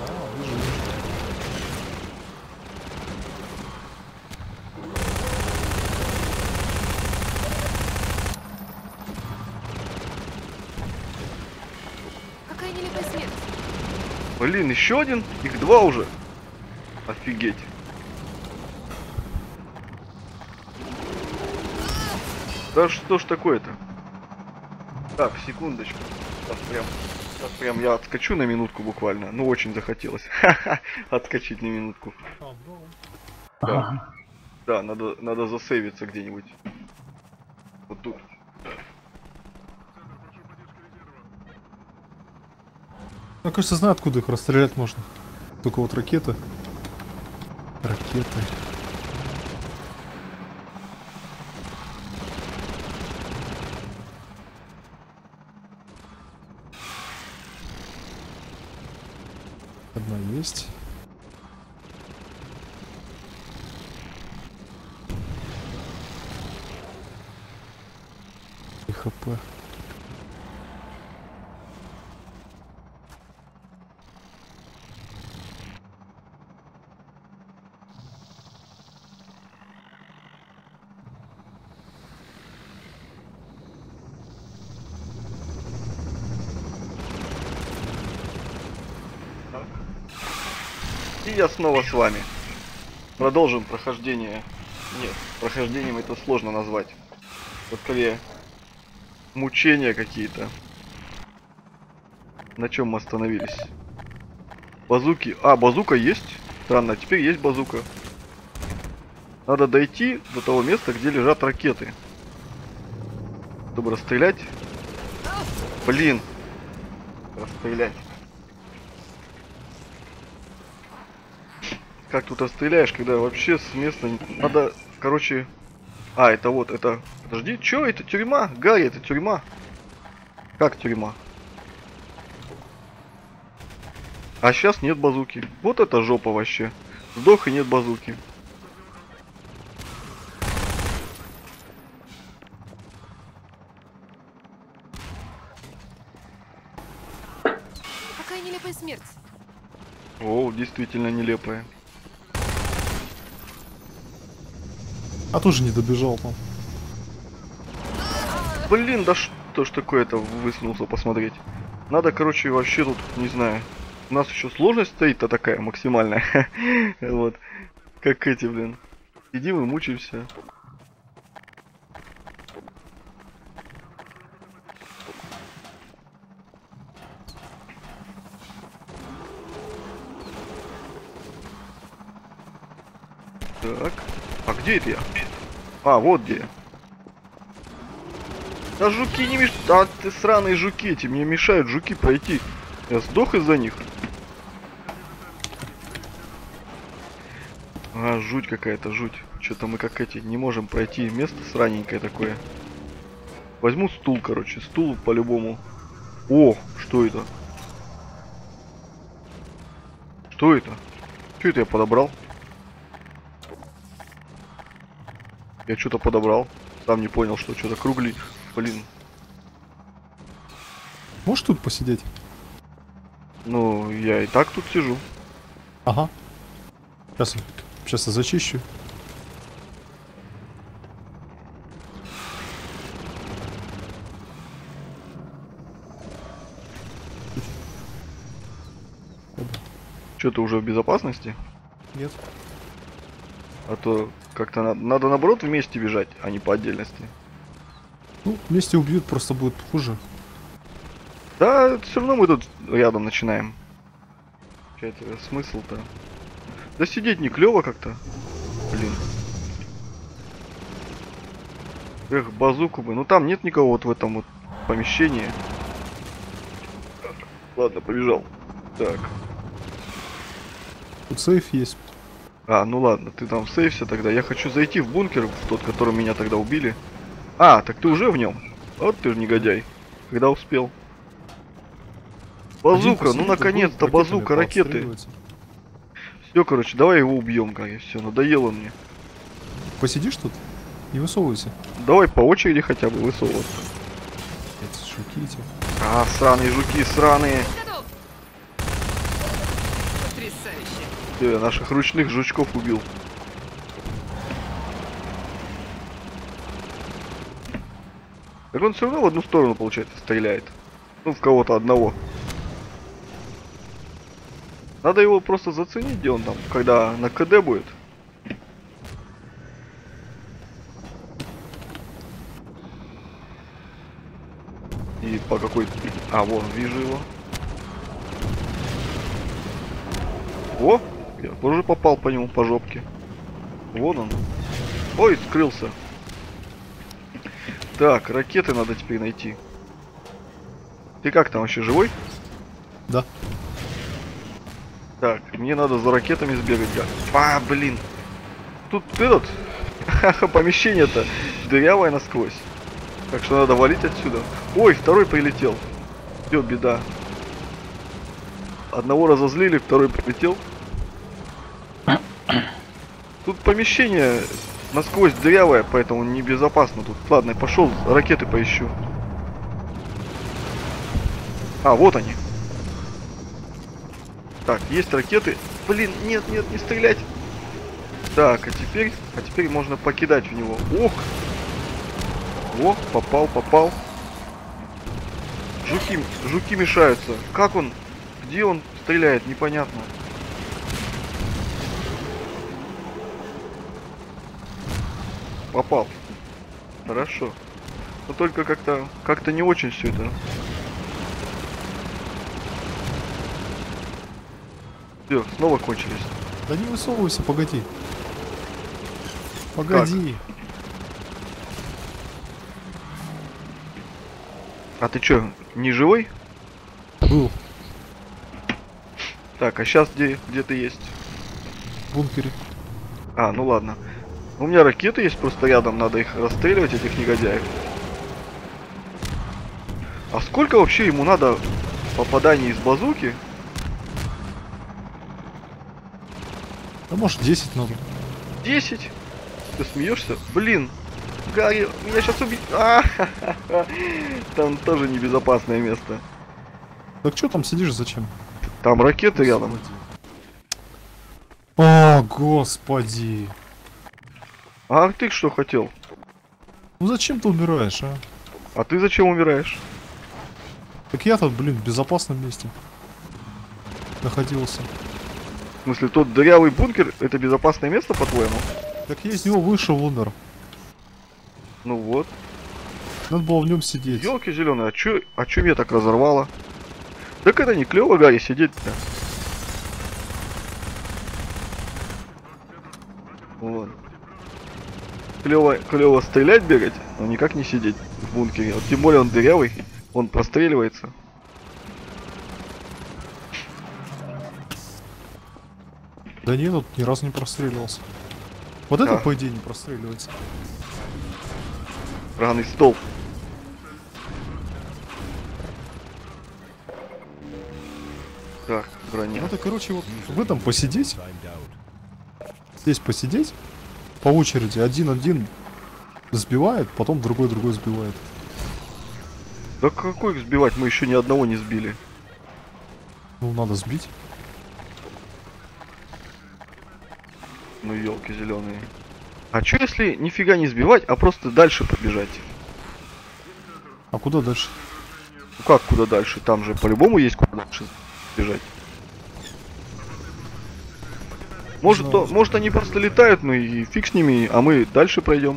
Какая нелепая смерть. Блин, еще один? Их два уже. Офигеть. Да что ж такое-то? Так, секундочку. Сейчас прям, сейчас прям я отскочу на минутку буквально. Ну, очень захотелось. Ха-ха, отскочить на минутку. Да, Ага. да, надо, надо засейвиться где-нибудь. Вот тут. Я, кажется, знаю, откуда их расстрелять можно. Только вот ракеты. Ракеты. Одна есть. И хп. И я снова с вами. Продолжим прохождение. Нет, прохождением это сложно назвать. Это скорее мучения какие-то. На чем мы остановились? Базуки. А, базука есть? Странно, теперь есть базука. Надо дойти до того места, где лежат ракеты. Чтобы расстрелять. Блин. Расстрелять. Как тут расстреляешь, когда вообще с места... Надо, короче... А, это вот, это... Подожди, чё, это тюрьма? Гарри, это тюрьма. Как тюрьма? А сейчас нет базуки. Вот это жопа вообще. Сдох и нет базуки. Какая нелепая смерть. О, действительно нелепая. А тоже не добежал там. Блин, да что ж такое-то высунулся посмотреть. Надо, короче, вообще тут, не знаю. У нас еще сложность стоит-то такая максимальная. Вот. Как эти, блин. Сидим и мучаемся. Так. А где это я? А, вот где я. Да жуки не мешают. Да ты сраные жуки эти. Мне мешают жуки пройти. Я сдох из-за них. А, жуть какая-то, жуть. Что-то мы как эти не можем пройти. Место сраненькое такое. Возьму стул, короче. Стул по-любому. О, что это? Что это? Что это я подобрал? Я что-то подобрал. Сам не понял, что что-то кругли. Блин. Можешь тут посидеть? Ну, я и так тут сижу. Ага. Сейчас, сейчас я зачищу. Что, ты уже в безопасности? Нет. А то как-то надо, надо наоборот вместе бежать, а не по отдельности. Ну, вместе убьют, просто будет хуже. Да, все равно мы тут рядом начинаем. Это смысл-то? Да сидеть не клево как-то. Блин. Эх, базуку бы. Ну там нет никого вот в этом вот помещении. Ладно, побежал. Так. Тут сейф есть. А, ну ладно, ты там сейфся тогда. Я хочу зайти в бункер, в тот, которым меня тогда убили. А, так ты уже в нем? Вот ты же негодяй. Когда успел? Базука, ну наконец-то базука, ракеты. Все, короче, давай его убьем, как и все, надоело мне. Посидишь тут? Не высовывайся. Давай по очереди хотя бы высовываться. Эти жуки эти. А, сраные жуки, сраные. Готов. Потрясающе. Все, я наших ручных жучков убил. Так он все равно в одну сторону, получается, стреляет. Ну, в кого-то одного. Надо его просто заценить, где он там, когда на КД будет. И по какой... А, вон, вижу его. О, я тоже попал по нему, по жопке. Вон он. Ой, скрылся. Так, ракеты надо теперь найти. Ты как там, вообще живой? Да. Так, мне надо за ракетами сбегать. А, блин. Тут этот... помещение-то дырявое насквозь. Так что надо валить отсюда. Ой, второй прилетел. Все, беда. Одного разозлили, второй прилетел. Тут помещение насквозь дырявое, поэтому небезопасно тут. Ладно, пошел, ракеты поищу. А, вот они. Так, есть ракеты. Блин, нет, нет, не стрелять. Так, а теперь, а теперь можно покидать в него. Ох! О, попал, попал. Жуки, жуки мешаются. Как он? Где он стреляет? Непонятно. попал. Хорошо. Но только как-то как-то не очень все это. Все, снова кончились. Да не высовывайся, погоди. Погоди. А ты чё, не живой? Был Так, а сейчас где, где ты есть? в бункере. А, ну ладно. У меня ракеты есть просто рядом, надо их расстреливать, этих негодяев. А сколько вообще ему надо попаданий из базуки? Да может десять надо. десять? Ты смеешься? Блин, Гарри, меня сейчас убить. А, там тоже небезопасное место. Так что там сидишь, зачем? Там ракеты рядом. О, господи. А ты что хотел? Ну зачем ты умираешь, а? А ты зачем умираешь? Так я тут, блин, в безопасном месте находился. В смысле, тот дырявый бункер, это безопасное место, по-твоему? Так я из него вышел, умер. Ну вот. Надо было в нем сидеть. Елки зеленые, а чё, а чё меня так разорвало? Так это не клево, Гарри, сидеть-то. Вот. Клево, клево стрелять, бегать, но никак не сидеть в бункере. Вот тем более он дырявый, он простреливается. Да нет, тут ни разу не простреливался. Вот Да. это, по идее, не простреливается. Раны столб. Так, броня. Надо, короче, вот в этом посидеть. Здесь посидеть. По очереди. Один-один сбивает, потом другой-другой сбивает. Да какой их сбивать? Мы еще ни одного не сбили. Ну, надо сбить. Ну елки зеленые. А чё если нифига не сбивать, а просто дальше побежать? А куда дальше? Ну как куда дальше? Там же по-любому есть куда дальше бежать. Может, знаю. то, может они просто летают, ну и фиг с ними, а мы дальше пройдем.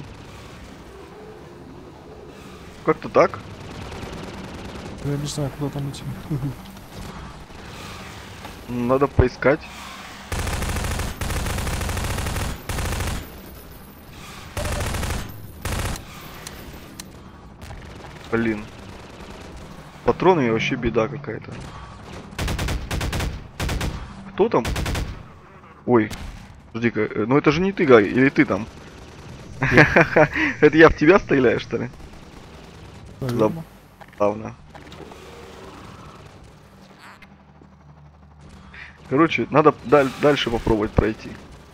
Как-то так. Я не знаю, куда там идти. Надо поискать. Блин. С патронами вообще беда какая-то. Кто там? Ой, подожди-ка, э, ну это же не ты, Гарри, или ты там? Это я в тебя стреляю, что ли? Наверно. Забавно. Короче, надо даль- дальше попробовать пройти.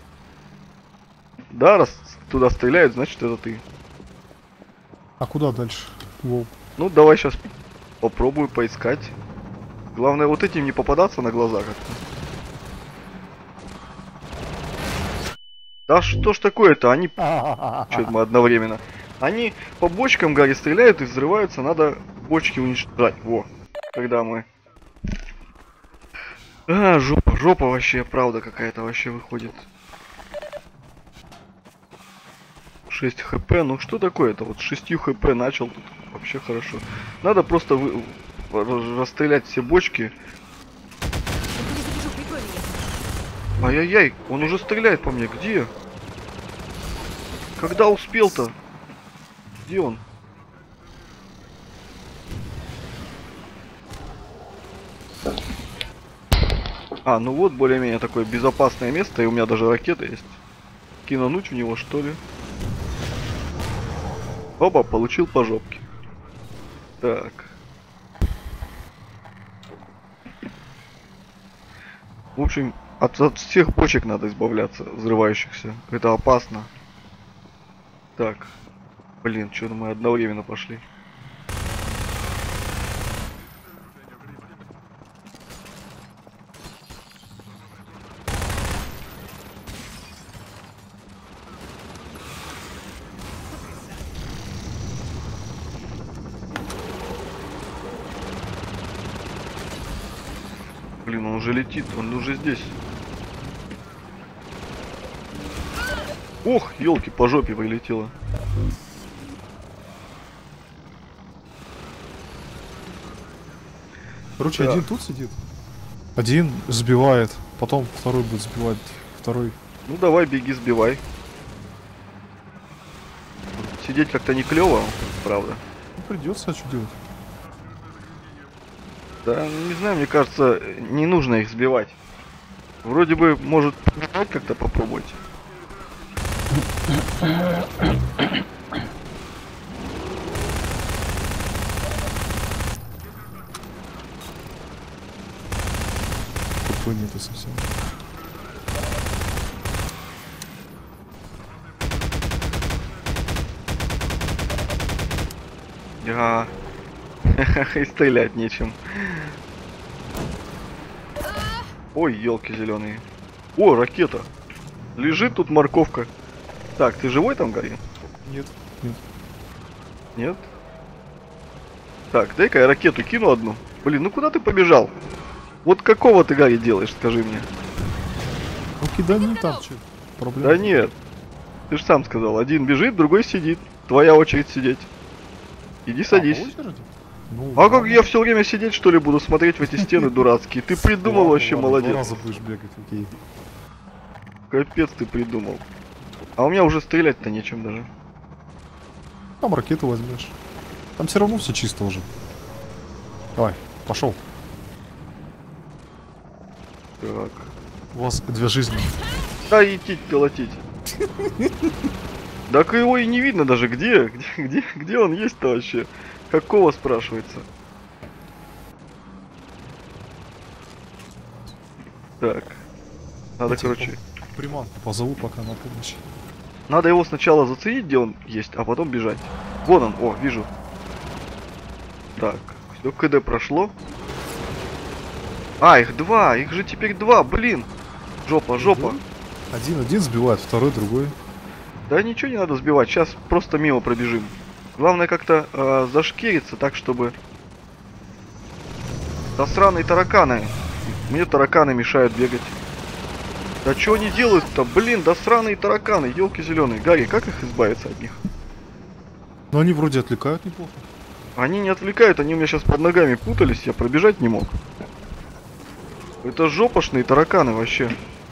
Да, раз туда стреляют, значит это ты. А куда дальше? Воу. Ну, давай сейчас попробую поискать. Главное вот этим не попадаться на глаза как-то. Да что ж такое-то? Они... Чё мы одновременно? Они по бочкам, Гарри, стреляют и взрываются. Надо бочки уничтожать. Во. Когда мы... А, жопа, жопа вообще, правда какая-то вообще выходит. шесть хп, ну что такое-то? Вот с шестью хп начал, тут вообще хорошо. Надо просто вы... расстрелять все бочки. Перезапишу, прикрой меня. Ай-яй-яй, он уже стреляет по мне, где? Когда успел-то? Где он? А, ну вот более-менее такое безопасное место, и у меня даже ракета есть. Кинануть в него, что ли? Оба, получил по жопке. Так. В общем, от, от всех бочек надо избавляться, взрывающихся. Это опасно. Так. Блин, что-то мы одновременно пошли. Блин, он уже летит, он уже здесь. Ох, елки, по жопе прилетело. Короче, Да. один тут сидит. Один сбивает, потом второй будет сбивать, второй. Ну давай, беги, сбивай. Сидеть как-то не клево, правда. Ну, придется, а что делать? Да, не знаю, мне кажется, не нужно их сбивать. Вроде бы, может, как-то попробовать. Тупой нету совсем. Ага. И стрелять нечем. Ой, елки зеленые. О, ракета. Лежит тут морковка. Так, ты живой там, Гарри? Нет, нет. Нет? Так, дай-ка я ракету кину одну. Блин, ну куда ты побежал? Вот какого ты, Гарри, делаешь, скажи мне? Ну кидай не там, что? Проблема. Да нет. Ты же сам сказал, один бежит, другой сидит. Твоя очередь сидеть. Иди А, садись. по очереди? Ну, А как ладно. я все время сидеть, что ли, буду смотреть в эти стены дурацкие? Ты придумал Ладно, вообще, ладно, Два молодец. раза будешь бегать, окей. Капец ты придумал. А у меня уже стрелять-то нечем даже. Там ракету возьмешь. Там все равно все чисто уже. Давай, пошел. Так. У вас две жизни. Да идти колотить. Так его и не видно даже где, где, где, где он есть-то вообще? Какого спрашивается? Так. Надо, Я тебя короче, по- приманку позову пока на помощь. надо его сначала заценить, где он есть, а потом бежать. Вон он, о, вижу. Так, все, КД прошло. А, их два, их же теперь два, блин. Жопа, жопа. Один один сбивает, второй другой. Да ничего не надо сбивать, сейчас просто мимо пробежим. Главное как-то э, зашкериться так, чтобы... Да сраные тараканы. Мне тараканы мешают бегать. Да что они делают-то? Блин, да сраные тараканы, елки зеленые. Гарри, как их избавиться от них? Но они вроде отвлекают неплохо. Они не отвлекают, они у меня сейчас под ногами путались, я пробежать не мог. Это жопошные тараканы вообще.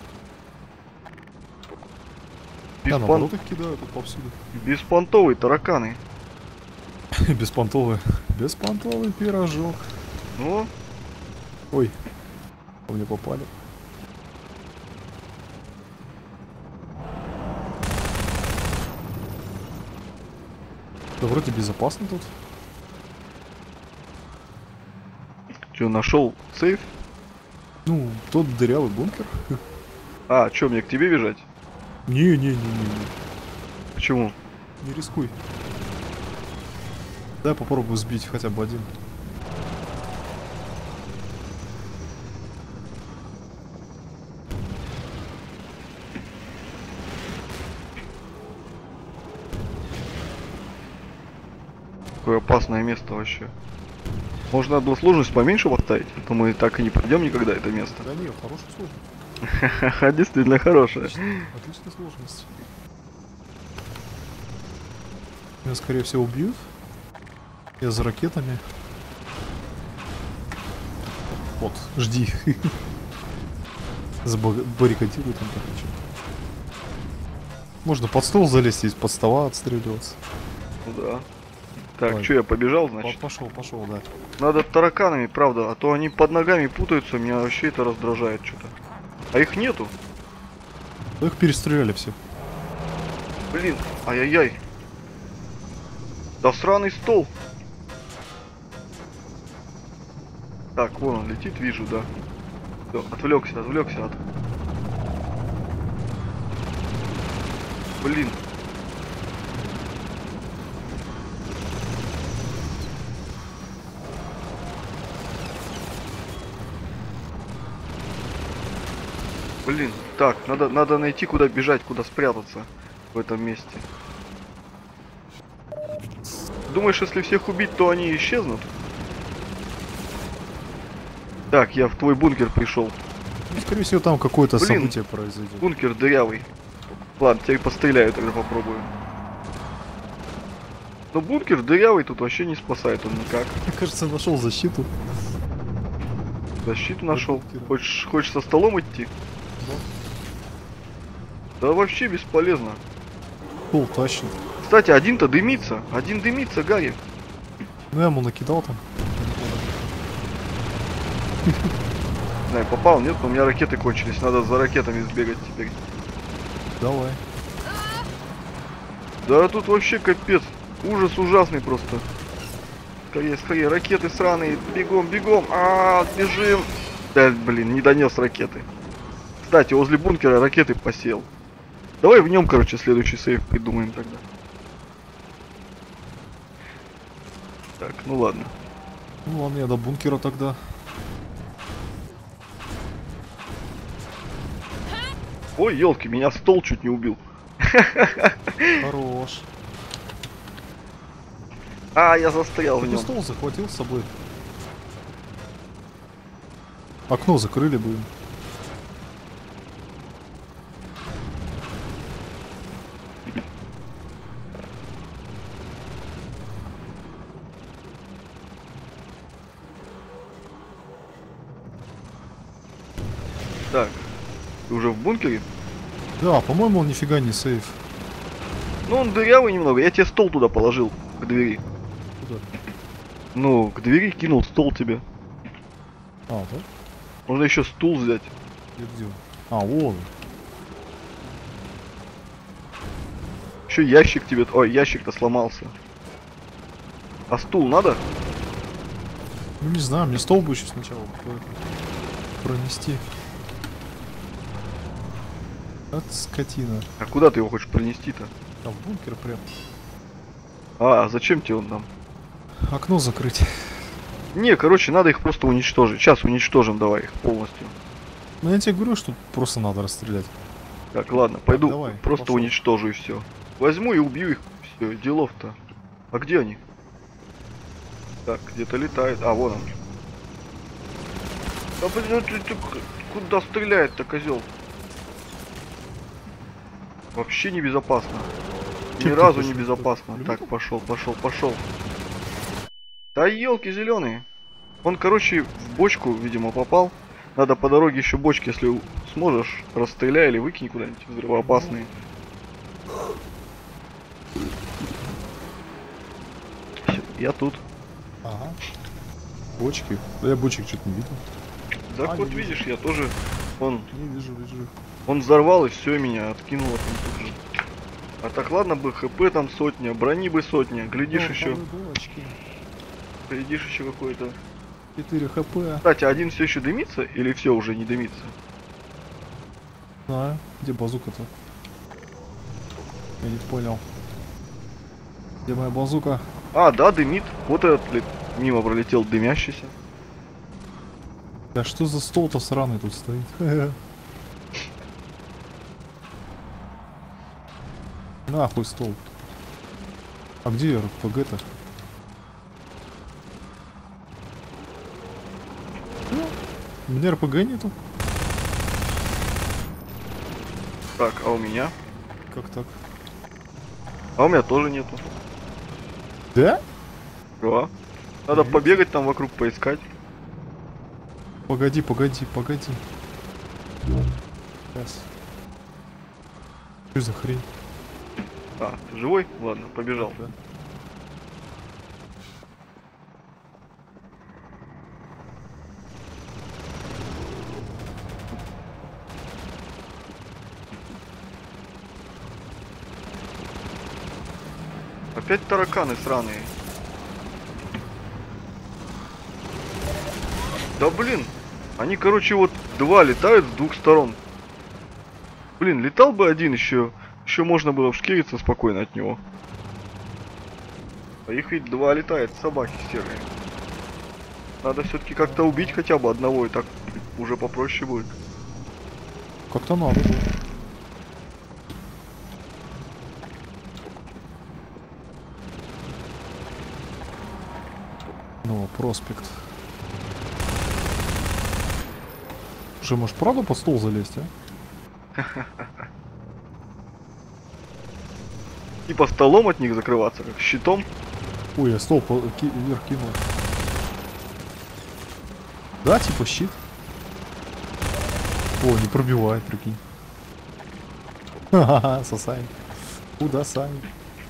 Да, Беспон- наоборот их кидают тут повсюду. Беспонтовые тараканы. Беспонтовый. Беспонтовый пирожок. Ну, Ой, по мне попали. Да вроде безопасно тут. что, нашел сейф? Ну, тот дырявый бункер. А, что, мне к тебе бежать? Не-не-не-не, Почему? не рискуй. Дай попробую сбить хотя бы один. Какое опасное место вообще. Можно одну сложность поменьше поставить, а то мы так и не пройдем никогда это место. Да не, хорошая сложность. Ха-ха, действительно хорошее. Отличная сложность. Меня, скорее всего, убьют. Я за ракетами. Вот, жди. Забаррикадируй там, короче. Можно под стол залезть, из под стола отстреливаться. Ну да. Так, Давай. что, я побежал, По- значит? Пошел, пошел, да. Надо тараканами, правда, а то они под ногами путаются, меня вообще это раздражает что-то. А их нету. Да их перестреляли все. Блин, ай-яй-яй. Да сраный стол. Так, вон он летит, вижу, да. Всё, отвлекся, отвлекся от... Блин. Блин, так, надо, надо найти, куда бежать, куда спрятаться в этом месте. Думаешь, если всех убить, то они исчезнут? Так, я в твой бункер пришел. Ну, скорее всего, там какое-то Блин. событие произойдет. Бункер дырявый. Ладно, теперь постреляю, тогда попробую. Но бункер дырявый тут вообще не спасает он никак. Мне кажется, нашел защиту. Защиту нашел. бункера. Хочешь, хочешь со столом идти? Да. Да вообще бесполезно. Пол тащит. Кстати, один-то дымится. Один дымится, Гарри. Ну я ему накидал там. Не знаю, попал, нет, но у меня ракеты кончились. Надо за ракетами сбегать теперь. Давай. Да тут вообще капец. Ужас ужасный просто. Скорее, скорее, ракеты сраные. Бегом, бегом. А, бежим. Да, блин, не донес ракеты. Кстати, возле бункера ракеты посел. Давай в нем, короче, следующий сейф придумаем тогда. Так, ну ладно. Ну ладно, я до бункера тогда. Ой, елки, меня стол чуть не убил. Хорош. А, я застрял в Ты нем. стол захватил с собой. Окно закрыли будем. Так, ты уже в бункере? Да, по-моему, он нифига не сейф. Ну, он дырявый немного. Я тебе стол туда положил, к двери. Куда? Ну, к двери кинул стол тебе. А, да? Можно еще стул взять. И где он? А, вон. Еще ящик тебе... Ой, ящик-то сломался. А стул надо? Ну не знаю, мне стол бы еще сначала пронести. От скотина. А куда ты его хочешь принести-то? Там в бункер прям. А, зачем тебе он там? Окно закрыть. Не, короче, надо их просто уничтожить. Сейчас уничтожим, давай их полностью. Ну я тебе говорю, что просто надо расстрелять. Так, ладно, пойду давай, просто пошел. уничтожу и все. Возьму и убью их. Все, делов-то. А где они? Так, где-то летает. А, вон он. Да блин, ну ты, ты куда стреляет-то, козел? Вообще небезопасно. Ни Чё ты разу пошел? не безопасно. Ты Так, пошел, пошел, пошел. Да елки зеленые. Он, короче, в бочку, видимо, попал. Надо по дороге еще бочки, если сможешь, расстреляй или выкинь куда-нибудь взрывоопасные. Я тут. Ага. Бочки. Да я бочек что-то не видел. Так А, вот не видишь, я тоже. Он, Не вижу, вижу. он взорвал и все, меня откинуло там тут же. А так ладно бы, хп там сотня, брони бы сотня, глядишь О, еще, второй бочки. глядишь еще какой-то. четыре хп. Кстати, один все еще дымится или все уже не дымится? Знаю. Где базука-то? Я не понял. Где моя базука? А, да, дымит. Вот этот ли- мимо пролетел дымящийся. Да что за стол-то сраный тут стоит? Нахуй стол. А где эр пэ гэ-то? У меня эр пэ гэ нету. Так, а у меня? Как так? А у меня тоже нету. Да? Да. Надо Нет. побегать там вокруг, поискать. Погоди, погоди, погоди. Сейчас. Что за хрень? А, ты живой? Ладно, побежал. Да. Опять тараканы сраные. Да блин, они, короче, вот два летают с двух сторон. Блин, летал бы один еще, еще можно было вшкириться спокойно от него. А их ведь два летает, собаки серые. Надо все-таки как-то убить хотя бы одного, и так уже попроще будет. Как-то надо. было. Ну, проспект. Уже, может, правда под стол залезть, а? Типа столом от них закрываться, как щитом. Ой, я стол по- ки- вверх кинул. Да, типа щит. О, не пробивает, прикинь. Ха-ха-ха, сосай. Куда сами?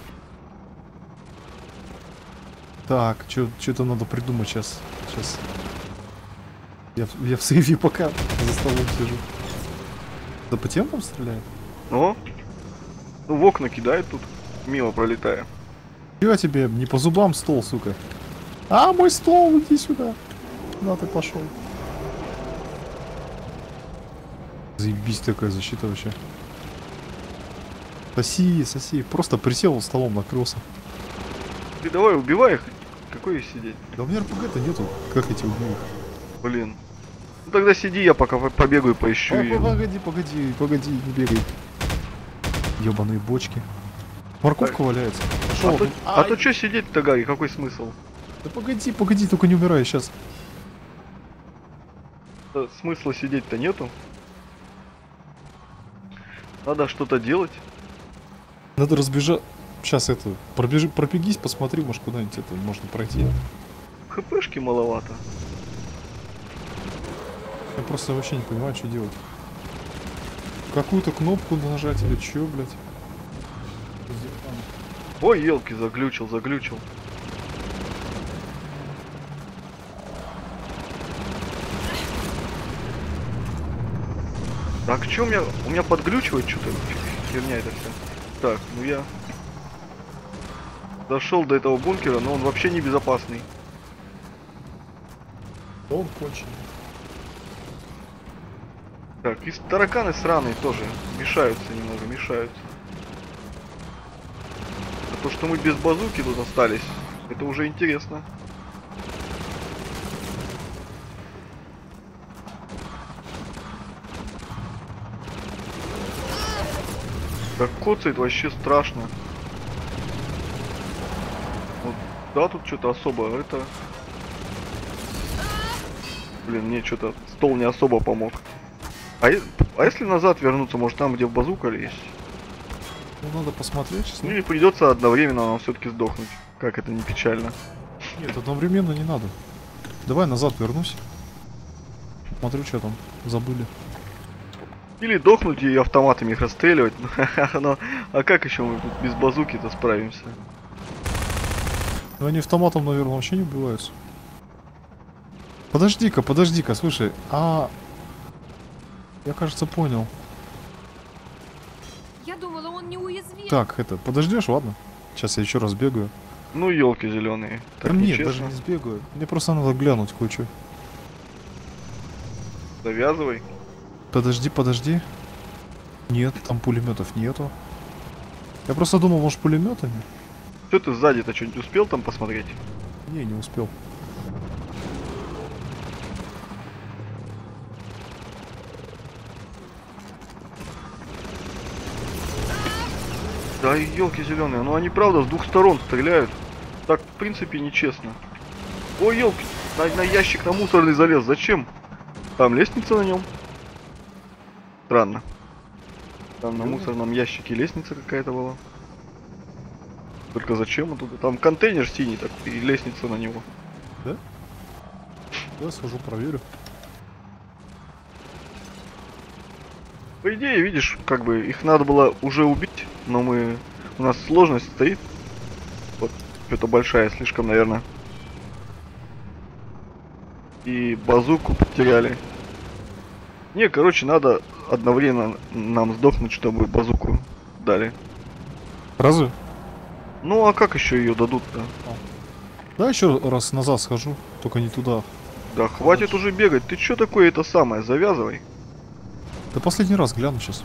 Так, что-то надо придумать сейчас. Сейчас. Я, в- я в сейфе пока за столом сижу. Да по тем там стреляет? О, ну в окна кидает тут, мимо пролетая. Чего тебе? Не по зубам стол, сука. А, мой стол, иди сюда. Куда ты пошел? Заебись такая защита вообще. Соси, соси. Просто присел столом, накрылся. Ты давай убивай их. Какой сидеть? Да у меня эр пэ гэ-то нету. Как эти убью их? Блин. Ну тогда сиди, я пока по- побегаю, поищу О, ее. погоди, погоди, погоди, не бегай. Ёбаные бочки. Морковка Так. валяется. А Пошел. то, а то что сидеть-то, Гарри, какой смысл? Да погоди, погоди, только не умирай сейчас. Э, Смысла сидеть-то нету. Надо что-то делать. Надо разбежать. Сейчас это, пробежи, пробегись, посмотри, может куда-нибудь это можно пройти. ХПшки маловато. Я просто вообще не понимаю, что делать. Какую-то кнопку нажать или чё, блядь? Ой, елки, заглючил, заглючил. Так, что у меня? У меня подглючивает что-то. Херня это все. Так, ну я дошел до этого бункера, но он вообще не безопасный. Он конченый. Так, и тараканы сраные тоже мешаются немного, мешаются. А то, что мы без базуки тут остались, это уже интересно. Так коцает вообще страшно. Вот, да, тут что-то особо, это... Блин, мне что-то стол не особо помог. А, е- а если назад вернуться, может там, где базука есть? Ну надо посмотреть сейчас. Ну или придется одновременно нам все-таки сдохнуть. Как это не печально. Нет, одновременно не надо. Давай назад вернусь. Смотрю, что там забыли. Или дохнуть и автоматами их расстреливать. Но, а как еще мы тут без базуки-то справимся? Ну они автоматом, наверное, вообще не убиваются. Подожди-ка, подожди-ка, слушай, а... Я, кажется, понял. Я думала, он неуязвим. Так, это, подождешь, ладно? Сейчас я еще раз бегаю. Ну елки зеленые. Так Да нет, нечестно. даже не сбегаю. Мне просто надо глянуть кое-что. Завязывай. Подожди, подожди. Нет, там пулеметов нету. Я просто думал, может, пулеметами? Что ты сзади-то что-нибудь успел там посмотреть? Не, не успел. Да елки зеленые, ну они правда с двух сторон стреляют. Так, в принципе, нечестно. Ой, елки, на, на ящик на мусорный залез. Зачем? Там лестница на нем. Странно. Там на мусорном ящике лестница какая-то была. Только зачем он туда? Там контейнер синий так и лестница на него. Я схожу, проверю. По идее, видишь, как бы их надо было уже убить, но мы... У нас сложность стоит. Вот, что-то большая слишком, наверное. И базуку потеряли. Не, короче, надо одновременно нам сдохнуть, чтобы базуку дали. Разве? Ну, а как еще ее дадут-то? Да, еще раз назад схожу, только не туда. Да хватит уже бегать, ты что такое это самое, завязывай. Да последний раз гляну сейчас.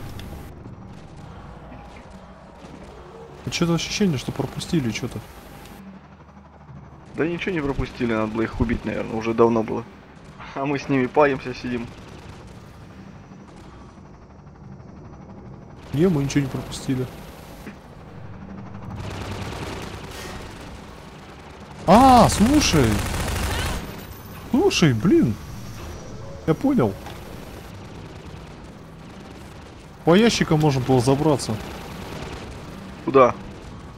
Что-то ощущение, что пропустили что-то. Да ничего не пропустили, надо было их убить, наверное, уже давно было. А мы с ними паемся, сидим. Не, мы ничего не пропустили. А, слушай. Слушай, блин. Я понял. По ящикам можно было забраться. Куда?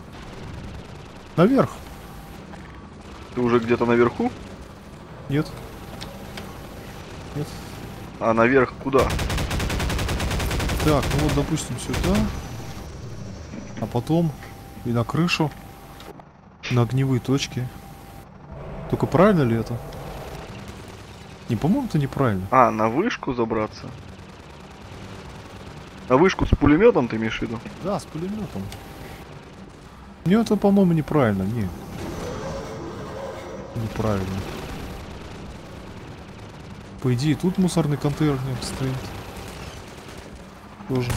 Наверх. Ты уже где-то наверху? Нет. Нет. А наверх куда? Так, ну вот, допустим, сюда. А потом и на крышу. На огневые точки. Только правильно ли это? Не, по-моему, это неправильно. А, на вышку забраться? На вышку с пулеметом ты имеешь в виду? Да, с пулеметом. Не, это, по-моему, неправильно. Не. Неправильно. По идее, тут мусорный контейнер стоит. Тоже.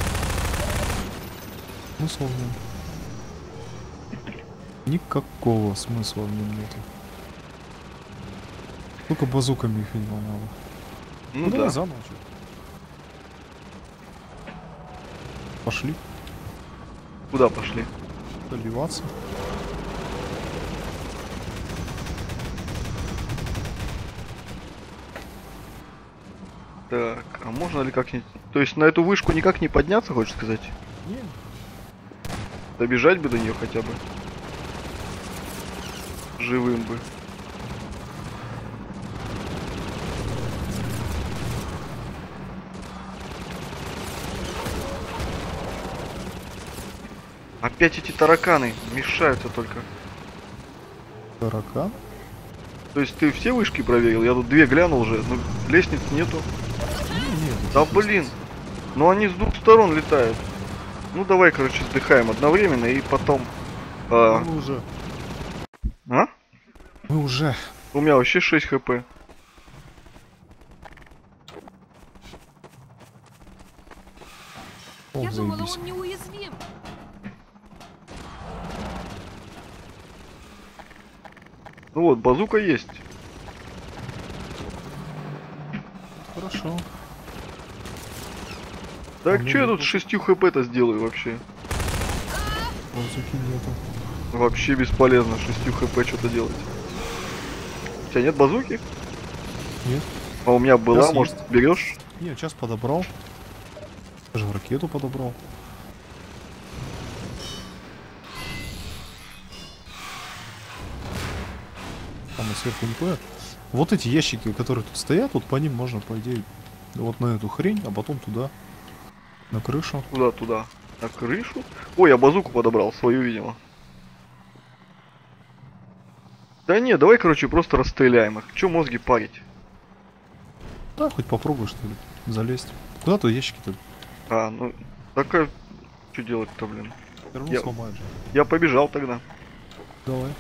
Смысла в нем. Никакого смысла в нем нету. Только базуками их видел надо. Ну, Ну, да. давай заново чё. Пошли. Куда пошли? Доливаться. Так, а можно ли как-нибудь... То есть на эту вышку никак не подняться, хочешь сказать? Не. Добежать бы до нее хотя бы. Живым бы. Опять эти тараканы мешаются только. Таракан? То есть ты все вышки проверил? Я тут две глянул уже, но лестниц нету. Не, нет. Да блин. Ну они с двух сторон летают. Ну давай, короче, сдыхаем одновременно и потом... а, Мы уже. а? Мы уже. У меня вообще шесть хп. О, Я думала, заебись. он неуязвим. Ну вот, базука есть. Хорошо. Так, А что я мне тут с шестью хп-то сделаю вообще? Базуки нету. Вообще бесполезно с шестью хп что-то делать. У тебя нет базуки? Нет. А у меня была, Сейчас может, есть. берешь? Не, сейчас подобрал. Даже ракету подобрал. Там и сверху не понял. Вот эти ящики, которые тут стоят, вот по ним можно, по идее, вот на эту хрень, а потом туда, на крышу. Куда туда? На крышу? Ой, я базуку подобрал, свою, видимо. Да не, давай, короче, просто расстреляем их. Че мозги парить? Да, хоть попробуй, что ли, залезть. Куда-то ящики-то А, ну, такая... Что делать-то, блин? все равно Я- сломают же. Я побежал тогда. Давай.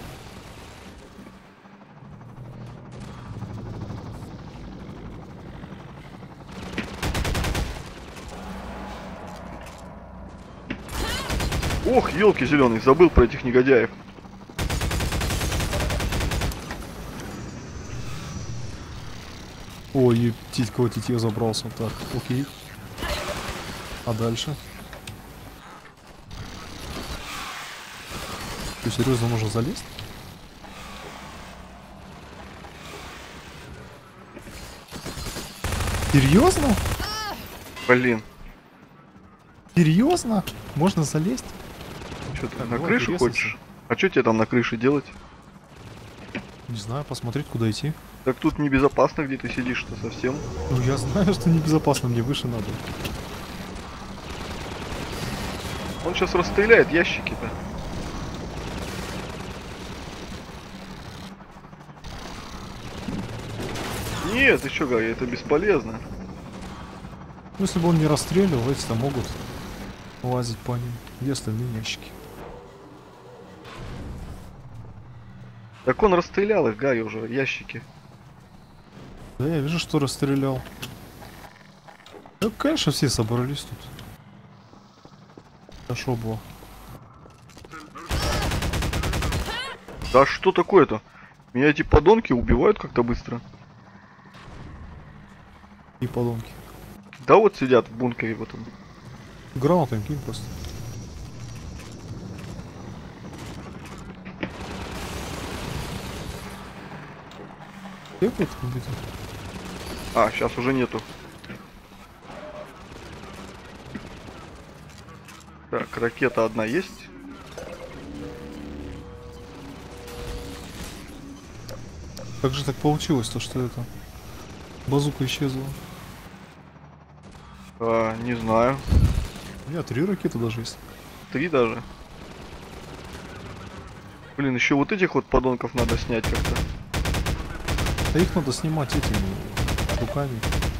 Ох, елки зеленый, забыл про этих негодяев. Ой, ептить, кого тетье забрался. Так, окей. А дальше? Что, серьезно, можно залезть? Серьезно? Блин, Серьезно? Можно залезть? что ты Так, на давай, крышу интересно хочешь? А что тебе там на крыше делать? Не знаю, посмотреть, куда идти. Так тут небезопасно, где ты сидишь-то совсем. Ну, я знаю, что небезопасно, мне выше надо. Он сейчас расстреляет ящики-то. Нет, ты что, говори, это бесполезно. Ну, если бы он не расстреливал, эти-то могут лазить по ним. Где остальные ящики? Так он расстрелял их, Гарри, уже, ящики. Да, я вижу, что расстрелял. Да, конечно, все собрались тут. Хорошо было. Да что такое-то? Меня эти подонки убивают как-то быстро. И подонки. Да вот сидят в бункере в этом. Грамотами кинь просто. Где-то где-то. А, сейчас уже нету. Так, ракета одна есть. Как же так получилось, то что это? Базука исчезла. А, не знаю. У меня три ракеты даже есть. Три даже. Блин, еще вот этих вот подонков надо снять как-то. А их надо снимать этими руками.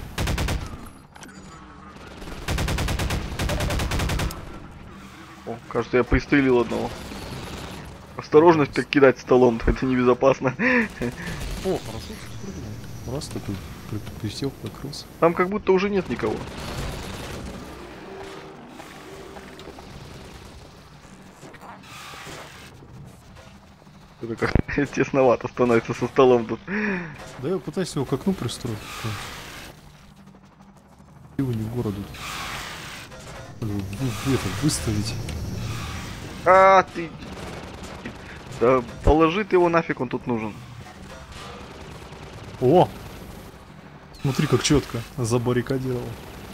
О, кажется, я пристрелил одного. Осторожность, так кидать столом, это небезопасно. О, хорошо. Раз такой при- присел, прикрылся. Там как будто уже нет никого. Это как тесновато становится со столом тут. Да я пытаюсь его к окну пристроить. Его не к городу. Блин, вы- это выставить. А, ты... Да положи ты его нафиг, он тут нужен. О! Смотри, как четко забаррикадировал.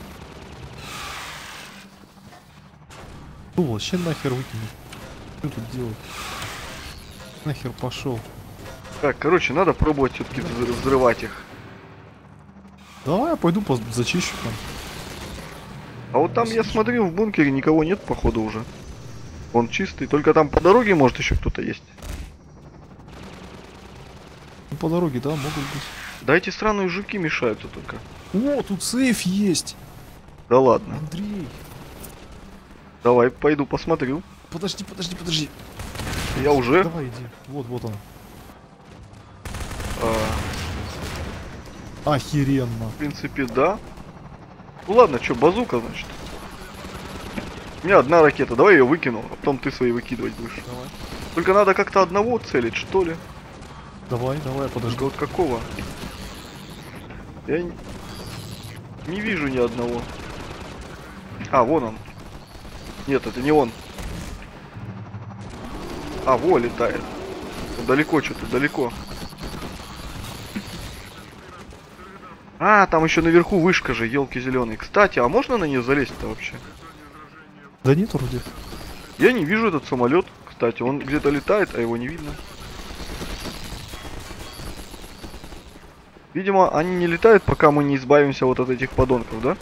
Ну, вообще нахер выкинуть. Что тут делать? Нахер пошел. Так, короче, надо пробовать все-таки взрывать их. Давай я пойду по зачищу там. А вот там, я смотрю, в бункере никого нет, походу, уже. Он чистый, только там по дороге, может, еще кто-то есть. Ну, по дороге, да, могут быть. Да эти странные жуки мешаются только. О, тут сейф есть! Да ладно. Андрей! Давай, пойду посмотрю. Подожди, подожди, подожди. Я уже. Давай иди. Вот, вот он. А, Охеренно. в принципе, да. Ну ладно, что, базука, значит. У меня одна ракета, давай ее выкину, а потом ты свои выкидывать будешь. Давай. Только надо как-то одного целить, что ли? Давай, давай, подожди. Только вот какого? Я не, не вижу ни одного. А, вон он. Нет, это не он. А, во, летает. Далеко что-то, далеко. А, там еще наверху вышка же, елки зеленые. Кстати, а можно на нее залезть-то вообще? Да нет, вроде. Я не вижу этот самолет. Кстати, он где-то летает, а его не видно. Видимо, они не летают, пока мы не избавимся вот от этих подонков, да?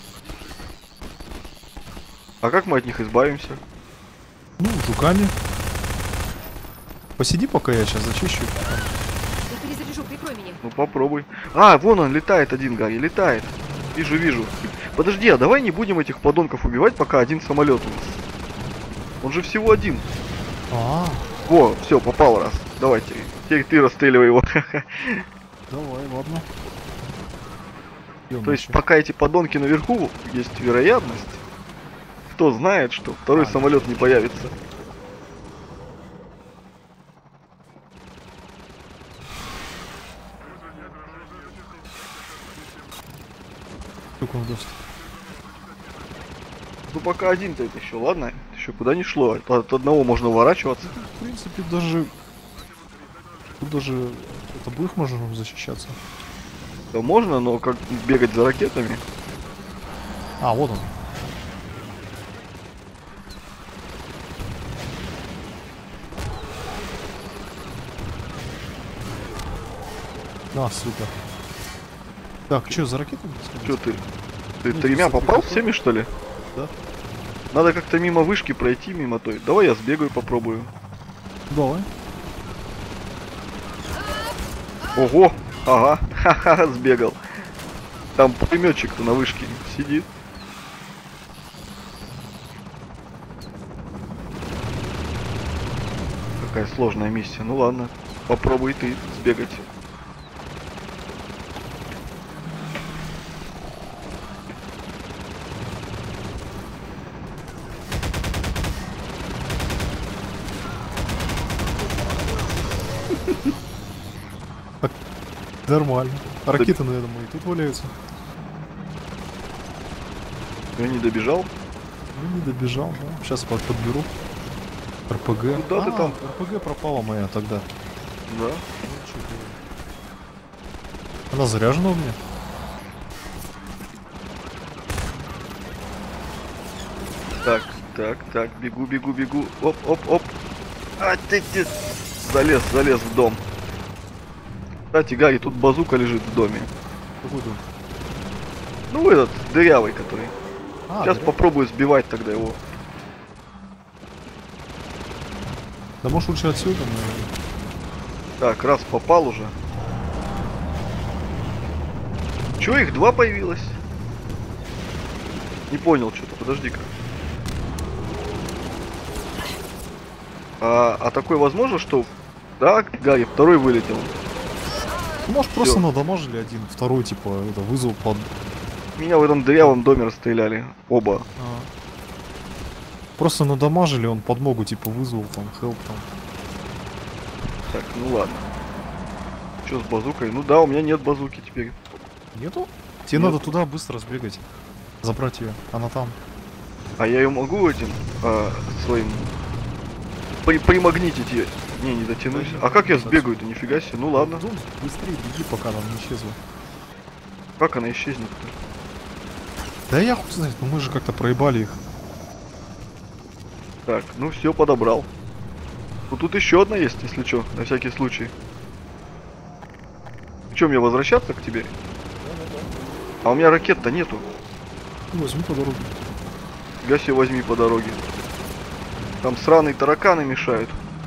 А как мы от них избавимся? Ну, жуками. Посиди, пока я сейчас зачищу. Я перезаряжу, прикрой меня. Ну попробуй. А, вон он летает один, Гарри, летает. Вижу, вижу. Подожди, а давай не будем этих подонков убивать, пока один самолет у нас. Он же всего один. А, Во, все, попал раз. Давайте. Теперь ты расстреливай его. давай, ладно. То есть, пока эти подонки наверху, есть вероятность. Кто знает, что второй самолет не появится. Сколько он даст? Ну пока один-то это еще, ладно? Еще куда не шло. От одного можно уворачиваться. В принципе, даже... Тут даже... Это будет можно защищаться. Да можно, но как бегать за ракетами? А, вот он. На, сука. Так, что, за ракетами? Че ты? Ты Ну, тремя ты попал готов? всеми, что ли? Да. Надо как-то мимо вышки пройти, мимо той. Давай я сбегаю, попробую. Давай. Ого! Ага, ха-ха, сбегал. Там пулеметчик-то на вышке сидит. Какая сложная миссия. Ну ладно, попробуй ты сбегать. Нормально. Ракеты, наверное, мои тут валяются. Я не добежал. Ну, не добежал, да. Сейчас под подберу. РПГ. Куда ты А, там? РПГ пропала моя тогда. Да. Она заряжена у меня. Так, так, так, бегу, бегу, бегу. Оп, оп, оп. А, ты, ты. Залез, залез в дом. Кстати, Гарри, тут базука лежит в доме. Какой дом? Ну, этот, дырявый, который. А, Сейчас да? попробую сбивать тогда его. Да может лучше отсюда, наверное. Так, раз попал уже. Чё, их два появилось? Не понял что-то, подожди-ка. А, а такое возможно, что... Да, Гарри, второй вылетел. Может просто Всё. надамажили один, второй типа это вызвал под... Меня в этом дырявом доме расстреляли. Оба. А. Просто надамажили, он подмогу типа вызвал, там, хелп там. Так, ну ладно. Что с базукой? Ну да, у меня нет базуки теперь. Нету? Тебе Нет. надо туда быстро сбегать. Забрать ее, она там. А я ее могу этим а, своим при примагнитить ее? Не, не дотянусь. А как я сбегаю-то? Нифига себе. Ну ладно. Ну, быстрее беги, пока она не исчезла. Как она исчезнет-то? Да я хуй знает, но мы же как-то проебали их. Так, ну все, подобрал. Ну тут еще одна есть, если что, на всякий случай. Че, мне возвращаться к тебе? А у меня ракет-то нету. Ну, возьми по дороге. Фига себе возьми по дороге. Там сраные тараканы мешают.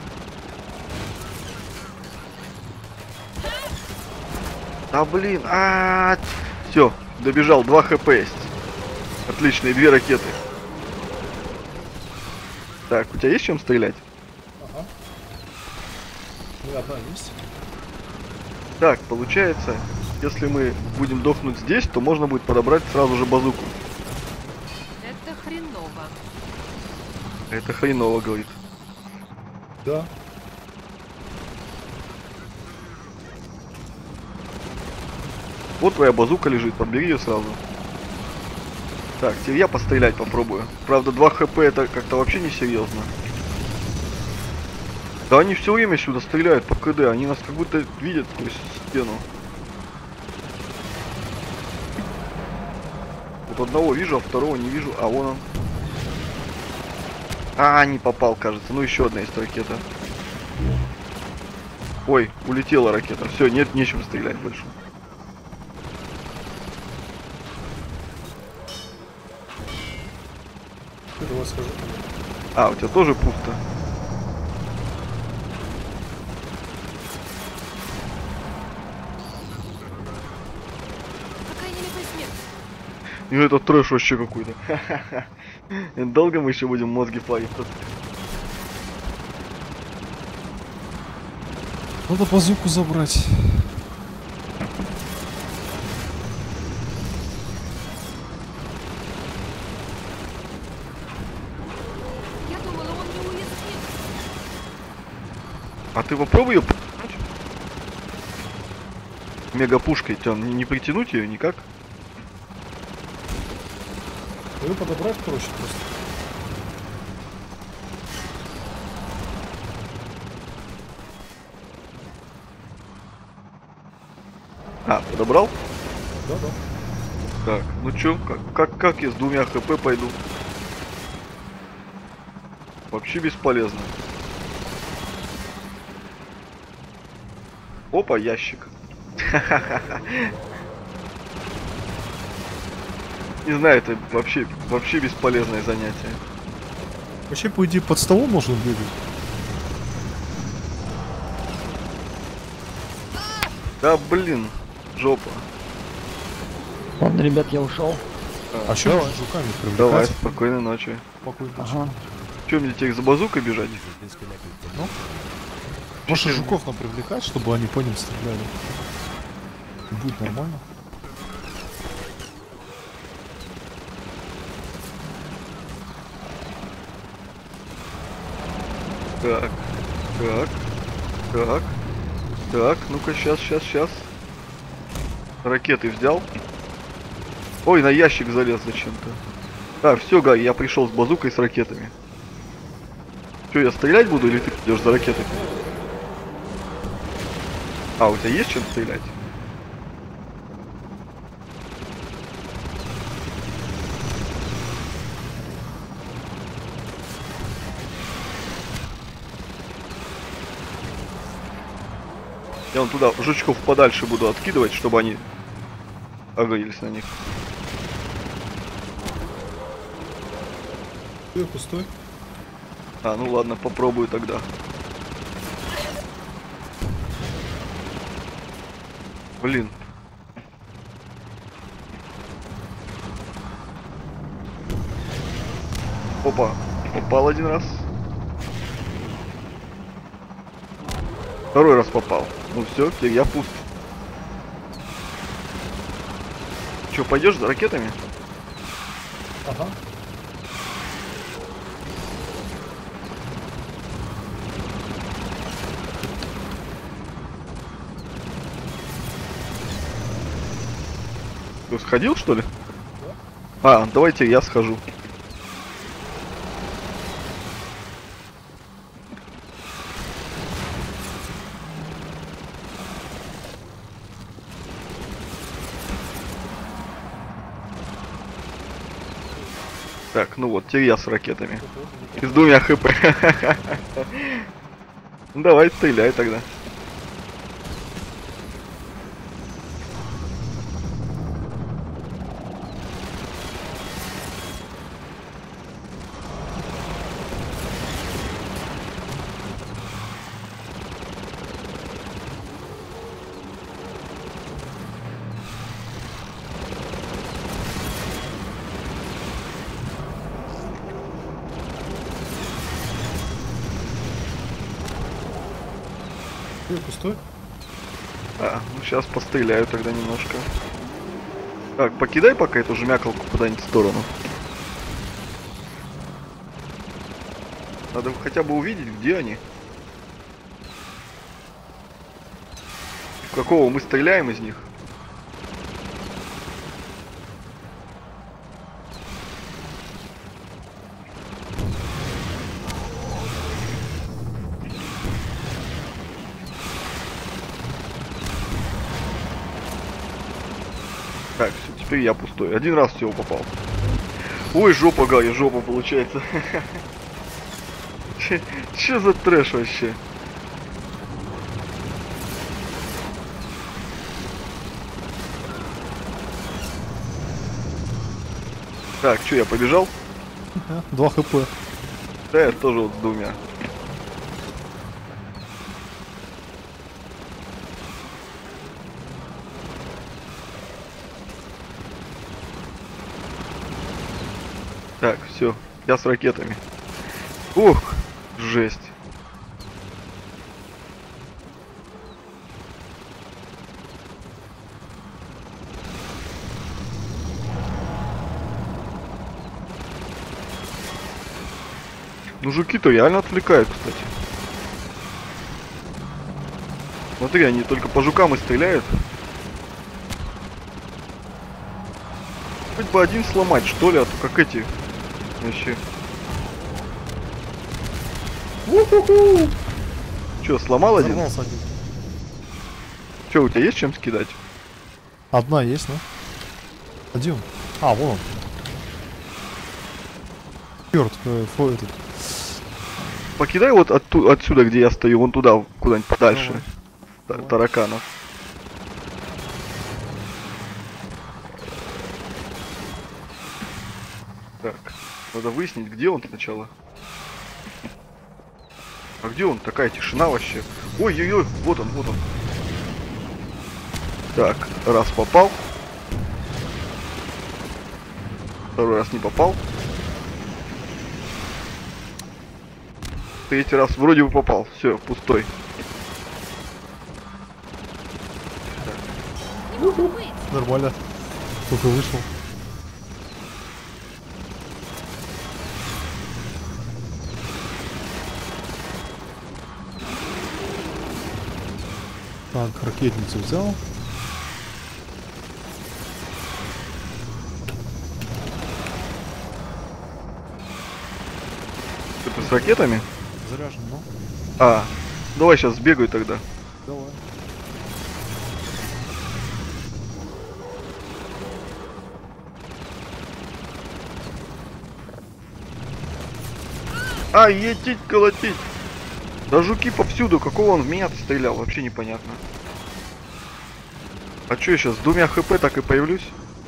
Да блин, а все, добежал, два хп есть. Отлично, и две ракеты. Так, у тебя есть чем стрелять? Ага. Ну, одна есть. Так, получается, если мы будем дохнуть здесь, то можно будет подобрать сразу же базуку. Это хреново. Это хреново, говорит. Да. Вот твоя базука лежит, подбери ее сразу. Так, теперь я пострелять попробую. Правда, два хп это как-то вообще не серьезно. Да они все время сюда стреляют по КД, они нас как будто видят сквозь стену. Вот одного вижу, а второго не вижу, а вон он. А, не попал, кажется. Ну еще одна есть ракета. Ой, улетела ракета. Все, нет, нечем стрелять больше. Давай скажу. А, у тебя тоже пусто. Какая нелепая смерть. И это трэш вообще какой-то. Долго мы еще будем мозги плавить тут? Надо базуку забрать. Я думала, он неуязвим. А ты попробуй ее притянуть? Мегапушкой, тебя не, не притянуть ее никак? Ее подобрать проще просто. А, подобрал? Да, да. Так, ну чё, как, как, как я с двумя хп пойду? Вообще бесполезно. Опа, ящик. Не знаю, это вообще, вообще бесполезное занятие. Вообще, по идее, под столом можно бегать. Да блин, жопа. Ладно, ребят, я ушел. А что можно жуками привлекать? Давай, спокойной ночи. Спокойно. Ага. Че, мне теперь за базукой бежать? Ну? Может, жуков нам привлекать, чтобы они по ним стреляли? Будет нормально. Так, так, так, так, ну-ка, сейчас, сейчас, сейчас. Ракеты взял. Ой, на ящик залез зачем-то. А, все, Гай, я пришел с базукой с ракетами. Че, я стрелять буду или ты идешь за ракетой? А, у тебя есть чем стрелять? Я вон туда жучков подальше буду откидывать, чтобы они агрились на них. Ты пустой? А, ну ладно, попробую тогда. Блин. Опа, попал один раз. Второй раз попал. Ну все, теперь я пуст. Че, пойдешь за ракетами? Ага. Ты сходил, что ли? А, давайте я схожу. Так, ну вот, теперь я с ракетами. И с двумя хп. Ну давай, стреляй тогда. Ты пустой? А, ну сейчас постреляю тогда немножко. Так, покидай пока эту жмякалку куда-нибудь в сторону. Надо хотя бы увидеть, где они. В какого мы стреляем из них. Так, все, теперь я пустой. Один раз всего попал. Ой, жопа, говорю, жопа получается. Че, че за трэш вообще? Так, что, я побежал? Ага, Два хп. Да, я тоже вот с двумя. Так, все, я с ракетами. Ух, жесть. Ну жуки-то реально отвлекают, кстати. Смотри, они только по жукам и стреляют. Хоть бы один сломать, что ли, а то как эти вообще. У-ху-ху! Че, сломал один? Взорвался один. Че, у тебя есть чем скидать? Одна есть, ну. Один. А, вон он. Черт, э, фу, этот. Покидай вот отту- отсюда, где я стою, вон туда, куда-нибудь подальше. Та- Давай. Тараканов. Так, надо выяснить, где он сначала. А где он? Такая тишина вообще. Ой-ой-ой, вот он, вот он. Так, раз попал. Второй раз не попал. Третий раз вроде бы попал. Все, пустой. Не может быть. Нормально. Только вышел. Так, ракетницу взял. Это с ракетами? Заряжен, ну. А, давай сейчас сбегаю тогда. Давай. А, етить, колотить. Да жуки повсюду, какого он в меня стрелял, вообще непонятно. А чё я сейчас с двумя хп так и появлюсь?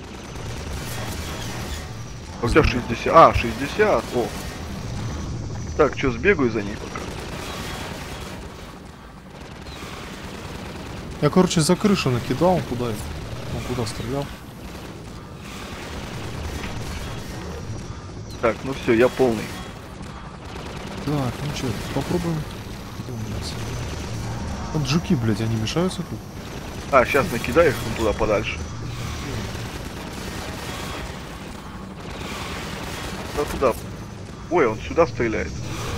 А у тебя шестьдесят. А, шестьдесят. О. Так, чё, сбегаю за ней пока. Я, короче, за крышу накидал, куда? Он куда стрелял? Так, ну все, я полный. Так, ну что, попробуем. Где у меня все? Вот жуки, блядь, они мешаются тут. А, сейчас накидай их вон туда подальше. Да туда. Ой, он сюда стреляет.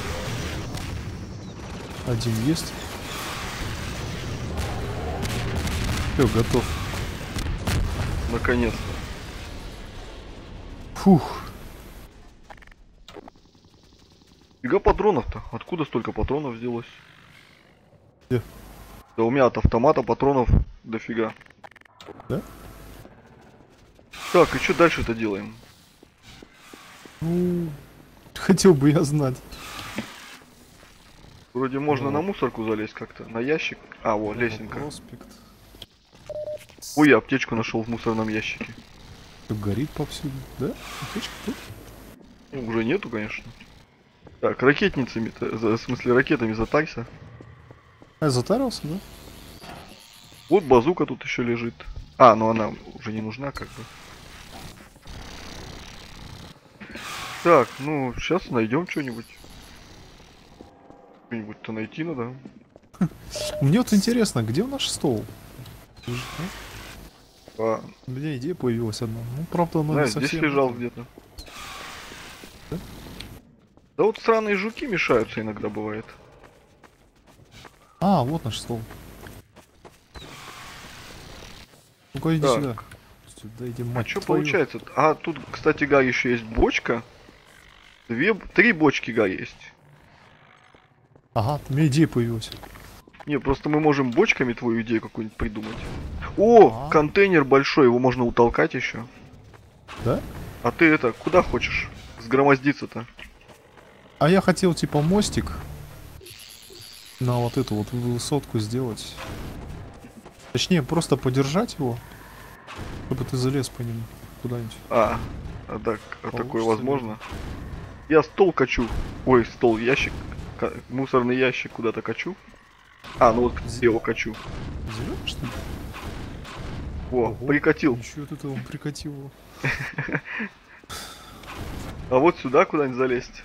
Один есть. Все, готов. Наконец-то. Фух. Фига патронов-то. Откуда столько патронов взялось? Где? Да у меня от автомата патронов дофига. Да? Так, и что дальше-то делаем? Ну, хотел бы я знать. Вроде можно Ну. на мусорку залезть как-то. На ящик. А, вот, лесенка. Проспект. Ой, я аптечку нашел в мусорном ящике. Всё горит повсюду, да? Аптечка тут? Ну, уже нету, конечно. Так, ракетницами, в смысле ракетами затарься. А, затарился, да? Вот базука тут еще лежит. А, ну она уже не нужна, как бы. Так, ну сейчас найдем что-нибудь. Что-нибудь-то найти надо. Мне вот интересно, где у наш стол? А, У меня идея появилась одна. Ну, правда, она знаешь, не совсем... здесь лежал где-то. Да? Да вот странные жуки мешаются иногда, бывает. А, вот наш стол. Ну-ка, иди Так. сюда. Сюда иди, А мать что твою. получается? А тут, кстати, Гарри, еще есть бочка. Две, три бочки Гарри есть. Ага, у меня идея появилась. Не, просто мы можем бочками твою идею какую-нибудь придумать. О, А. контейнер большой, его можно утолкать еще. Да? А ты это, куда хочешь сгромоздиться-то? А я хотел, типа, мостик на вот эту вот высотку сделать. Точнее, просто подержать его, чтобы ты залез по нему куда-нибудь. А, а так, а такое Получится возможно? Я стол качу. Ой, стол, ящик. ка- Мусорный ящик куда-то качу. А, ну вот я его качу. Зелёный, что ли? О, Ого, прикатил. Ничего тут он прикатил его. А вот сюда куда-нибудь залезть.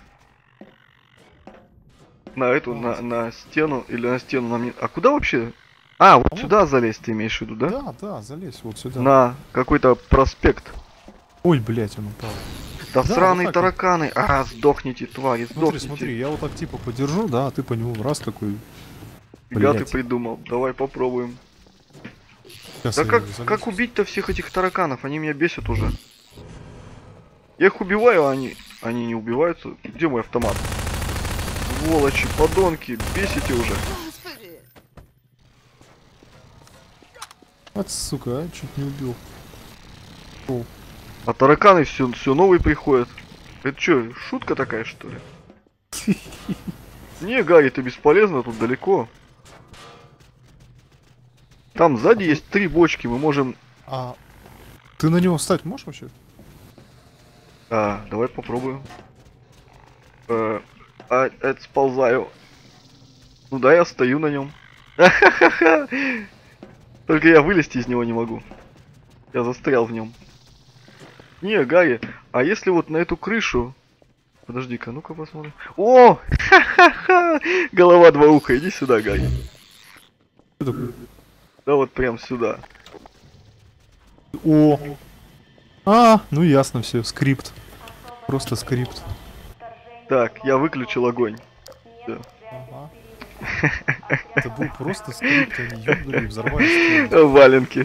На эту, на, на стену или на стену на мне. А куда вообще? А, вот А сюда залезть ты имеешь в виду, да? Да, да, залезь вот сюда. На какой-то проспект. Ой, блять, он упал. Да, Да, сраные вот так вот. тараканы. А, сдохните, твари, Смотри, сдохните. смотри, я вот так типа подержу, да, а ты по нему раз такой. Фига ты блядь. придумал. Давай попробуем. Сейчас Да я как, залезу. как убить-то всех этих тараканов? Они меня бесят уже. Я их убиваю, а они, они не убиваются. Где мой автомат? Сволочи, подонки, бесите уже. Господи! Вот сука, а, чуть не убил. О, А тараканы все, все новые приходят. Это что, шутка такая, что ли? Не, Гарри, ты бесполезно, тут далеко. Там сзади есть три бочки, мы можем... а ты на него встать можешь вообще? А, давай попробуем. Э, а, это сползаю. Ну да, я стою на нем. Только я вылезти из него не могу. Я застрял в нем. Не, Гарри, а если вот на эту крышу... Подожди-ка, ну-ка посмотрим. О! Ха-ха-ха! Голова два уха, иди сюда, Гарри. Что такое? Да вот прям сюда. О! А, ну ясно все, скрипт. Просто скрипт. Так, я выключил огонь. Всё. Ага. Это был просто скрипт, они ёбнули и взорвались. Валенки.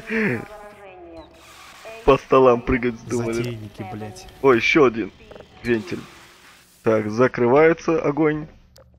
По столам прыгать вздумали. Затейники, блять. О, еще один вентиль. Так, закрывается огонь.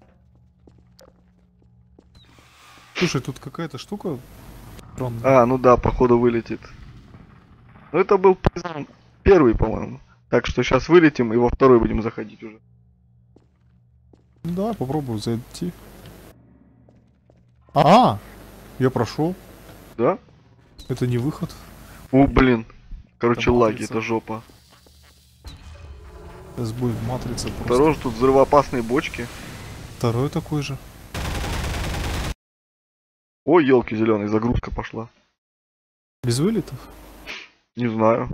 Слушай, тут какая-то штука странная. А, ну да, походу вылетит. Ну это был призм первый, по-моему. Так что сейчас вылетим и во второй будем заходить уже. Ну да, попробую зайти. А, я прошел. Да? Это не выход. О, блин. Короче, Это лаги, матрица. это жопа. Сейчас будет матрица просто. Осторожно, тут взрывоопасные бочки. Второй такой же. Ой, елки зеленые, загрузка пошла. Без вылетов? Не знаю.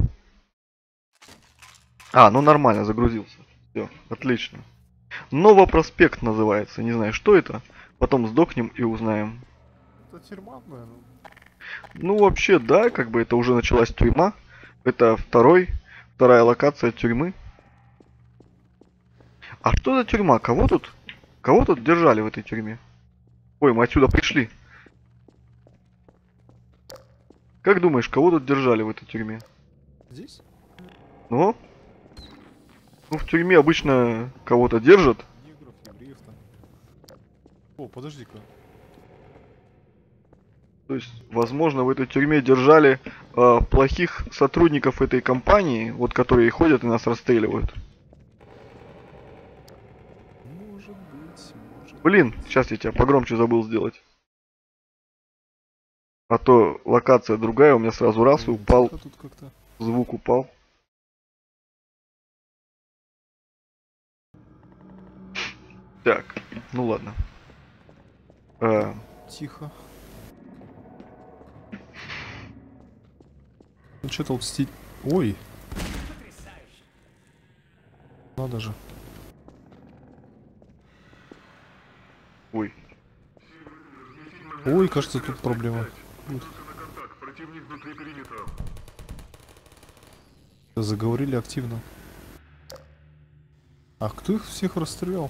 А, ну нормально, загрузился. Все, отлично. Новопроспект называется. Не знаю, что это. Потом сдохнем и узнаем. Это тюрьма, наверное. Ну, вообще, да, как бы это уже началась тюрьма. Это второй, вторая локация тюрьмы. А что за тюрьма? Кого тут? Кого тут держали в этой тюрьме? Ой, мы отсюда пришли. Как думаешь, кого тут держали в этой тюрьме? Здесь? Ну? Ну, в тюрьме обычно кого-то держат. Негров, евреев там. О, подожди-ка. То есть, возможно, в этой тюрьме держали э, плохих сотрудников этой компании, вот которые ходят и нас расстреливают. Может быть, может. Блин, сейчас я тебя погромче забыл сделать. А то локация другая, у меня сразу раз и Блин, упал, тихо тут как-то. звук упал. Так, ну ладно. Э, Тихо. Ну что толстить? Ой. Надо же. ой, Ой, кажется, тут проблема. Будет. На контакт. Противник внутри периметра. Заговорили активно. А кто их всех расстрелял?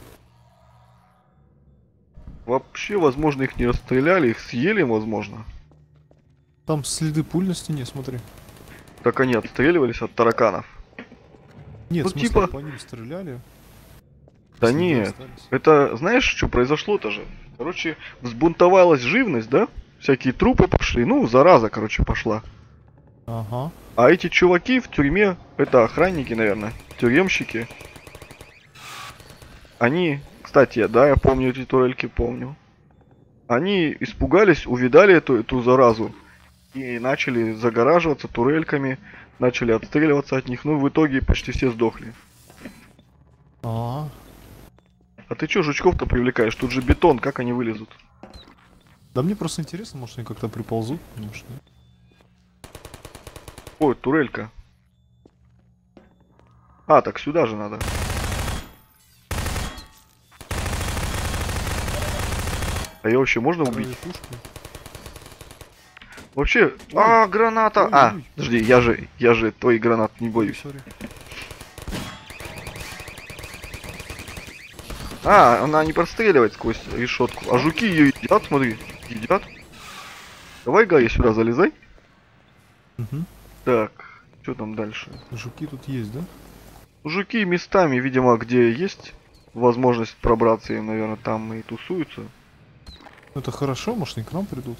вообще, возможно, их не расстреляли, их съели, возможно. Там следы пуль на стене, смотри. Так они отстреливались от тараканов. Нет, Ну, в смысле, типа- по ним стреляли. Да Следы нет. остались. Это, знаешь, что произошло-то же? Короче, взбунтовалась живность, да? Всякие трупы пошли, ну, зараза, короче, пошла. Ага. А эти чуваки в тюрьме, это охранники, наверное, тюремщики. Они, кстати, да, я помню эти турельки, помню. Они испугались, увидали эту, эту заразу и начали загораживаться турельками, начали отстреливаться от них. Ну, в итоге почти все сдохли. А, А ты чё жучков-то привлекаешь? Тут же бетон, как они вылезут? да мне просто интересно, может они как-то приползут, может нет. Ой, турелька. А, так сюда же надо. А ее вообще можно убить? Вторая пушка. Вообще... А, граната! Ой, А, ой. подожди, я же, я же твои гранат не Ой, боюсь. сори. А, она не простреливает сквозь решетку. А жуки ее едят, смотри. Едят. Давай, Гарри, сюда залезай. Мгм. Так, что там дальше? Жуки тут есть, да? Жуки местами, видимо, где есть возможность пробраться им, наверное, там и тусуются. Это хорошо, может они к нам придут.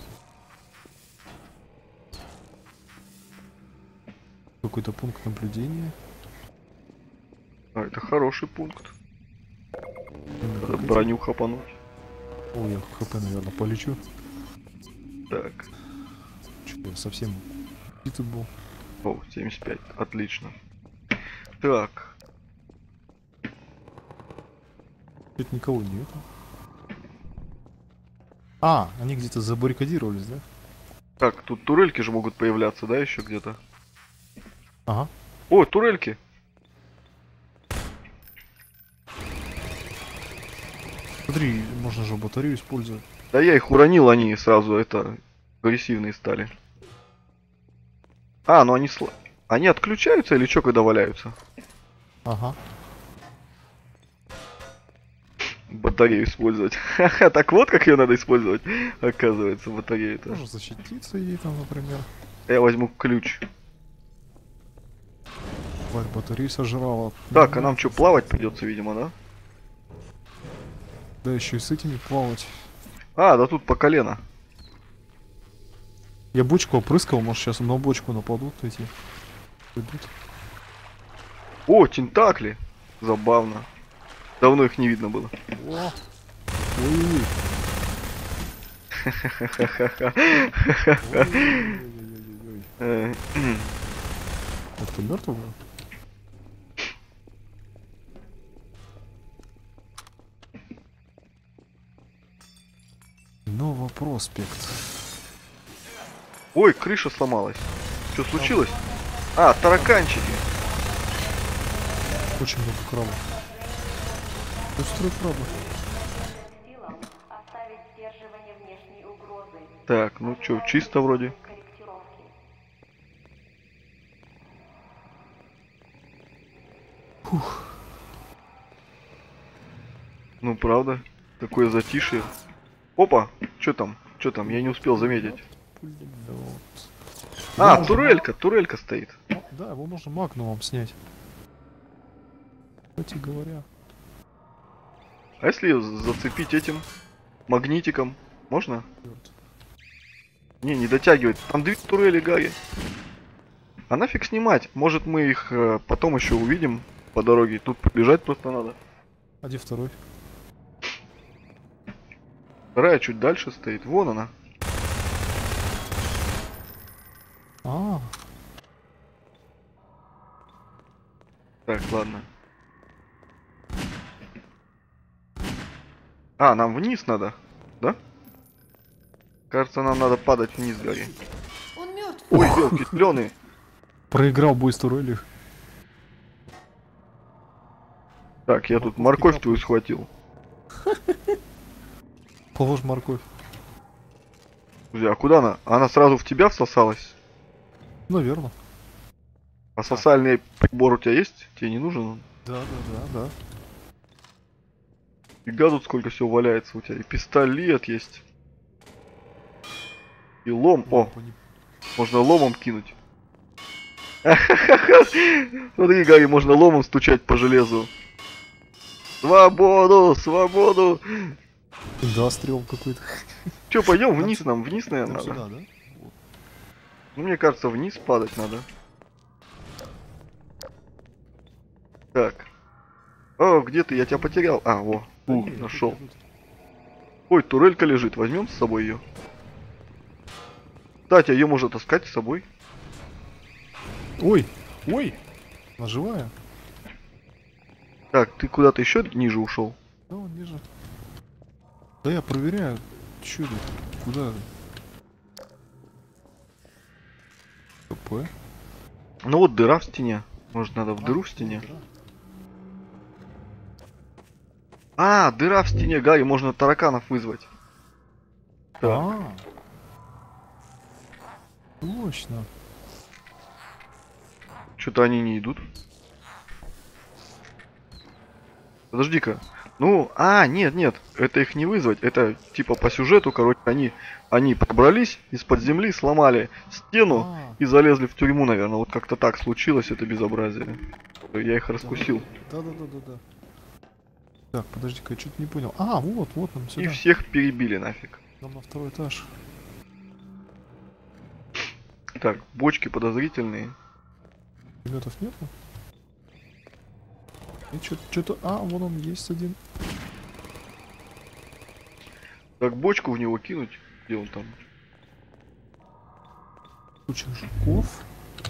Какой-то пункт наблюдения. А, это хороший пункт. Именно Надо как эти. броню хапануть. Ой, я хп, наверное, полечу. Так, Что-то я совсем битый был. о, семьдесят пять, отлично. Так, Тут никого нет. А, они где-то забаррикадировались, да? так, тут турельки же могут появляться, да, еще где-то? Ага. О, турельки! Смотри, можно же батарею использовать. Да я их уронил, они сразу, это, агрессивные стали. А, ну они сла... Они отключаются или что, когда валяются? Ага. Батарею использовать. Ха-ха, так вот как ее надо использовать. Оказывается, батарею-то. Можно защититься ей там, например. Я возьму ключ. Тварь батареи сожрала. Так, а нам что, плавать придется, видимо, да? Да еще и с этими плавать. А, да тут по колено. Я бочку опрыскал, может сейчас на бочку нападут эти. Идут. О, тентакли. Забавно. Давно их не видно было. О! Ой-ой-ой. Ой-ой-ой-ой-ой-ой. Э, Это мертвый был? Новый проспект. Ой, крыша сломалась. Что случилось? А, тараканчики. Очень много крабов. Устрой краба. Силам оставить сдерживание внешней угрозы. Так, ну чё, чисто вроде. Корректировки. Ну правда, такое затишье. Опа, что там? Что там? Я не успел заметить. Пулемет. А, Можно- турелька, турелька стоит. Да, его можно магнумом снять. Кстати говоря. А если её зацепить этим магнитиком? Можно? Чёрт. Не, не дотягивает. Там две турели, Гарри. А нафиг снимать? Может мы их э, потом еще увидим по дороге. Тут побежать просто надо. А где второй? Вторая чуть дальше стоит. Вон она. А, Так, ладно. А, нам вниз надо, да? Кажется, нам надо падать вниз, Гарри. Он мертв. Ой, белки тлёные. проиграл бой с турелью. Так, я тут морковь твою схватил. Положь морковь. Подожди, а куда она? Она сразу в тебя всосалась? Наверное. А сосальный прибор у тебя есть? Тебе не нужен он? Да, да, да, да. Фига тут сколько всего валяется у тебя. И пистолет есть. И лом. О, Лампа не- можно ломом кинуть. Смотри, Гарри, можно ломом стучать по железу. Свободу, свободу. Индастриал какой-то. Че, пойдем Нам вниз сю- нам, вниз, наверное, Там надо. сюда, да? Вот. Ну, мне кажется, вниз падать надо. Так. О, где ты? Я тебя потерял. А, во. Да Ух, не, тут нашел. я тут. Ой, турелька лежит. Возьмем с собой ее. Кстати, ее можно таскать с собой. Ой, ой, она живая. Так, ты куда-то еще ниже ушел. Да, он ниже. Да я проверяю. Чё тут? Куда? КП. Ну вот дыра в стене. Может, надо в дыру в стене? А, дыра в стене, Гарри, можно тараканов вызвать. Так. А. Точно. Что-то они не идут. Подожди-ка. Ну, а, нет, нет, это их не вызвать. Это типа по сюжету, короче, они, они пробрались из-под земли, сломали стену А. и залезли в тюрьму, наверное. Вот как-то так случилось это безобразие. Я их раскусил. Да, да, да, да, да. Так, подожди-ка, я что-то не понял. А, вот, вот нам И сюда. всех перебили нафиг. Нам на второй этаж. Так, бочки подозрительные. Пулеметов нету? И что-то, что-то... А, вон он есть один. Так, бочку в него кинуть. Где он там? Куча жуков.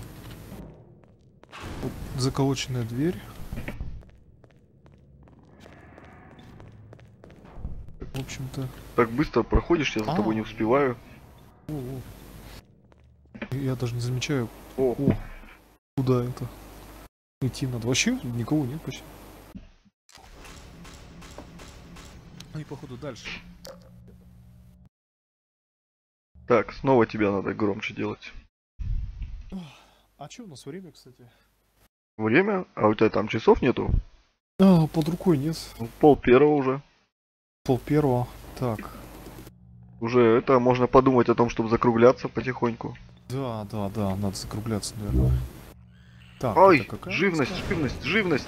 Вот заколоченная дверь. В общем-то... Так быстро проходишь, я за А. тобой не успеваю. О, о. Я даже не замечаю, О, о, куда это идти надо. Вообще никого нет почти. Ну и походу дальше. так, снова тебя надо громче делать. А что у нас время, кстати? Время? А у тебя там часов нету? А, под рукой нет. Ну, пол первого уже. Пол первого. Так. Уже это можно подумать о том, чтобы закругляться потихоньку. Да, да, да, надо закругляться, наверное. Так, Ой, это какая живность, места? живность, живность.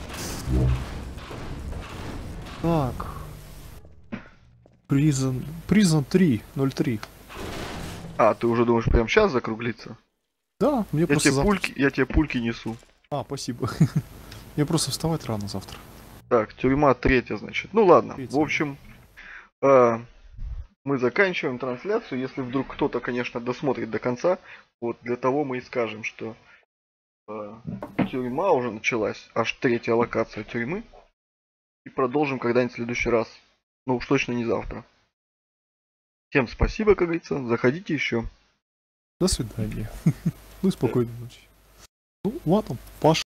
Так. Prison, Prison три, ноль три. А, ты уже думаешь прямо сейчас закруглиться? Да, мне Я просто тебе завтра... пульки, я тебе пульки несу. А, спасибо. Мне просто вставать рано завтра. Так, тюрьма третья, значит. Ну ладно. Третья. В общем, э, мы заканчиваем трансляцию. Если вдруг кто-то, конечно, досмотрит до конца, вот для того мы и скажем, что э, тюрьма уже началась, аж третья локация тюрьмы. И продолжим когда-нибудь в следующий раз. Ну уж точно не завтра. Всем спасибо, как говорится. Заходите еще. До свидания. Ну и спокойной ночи. Ну, ладно, Паша.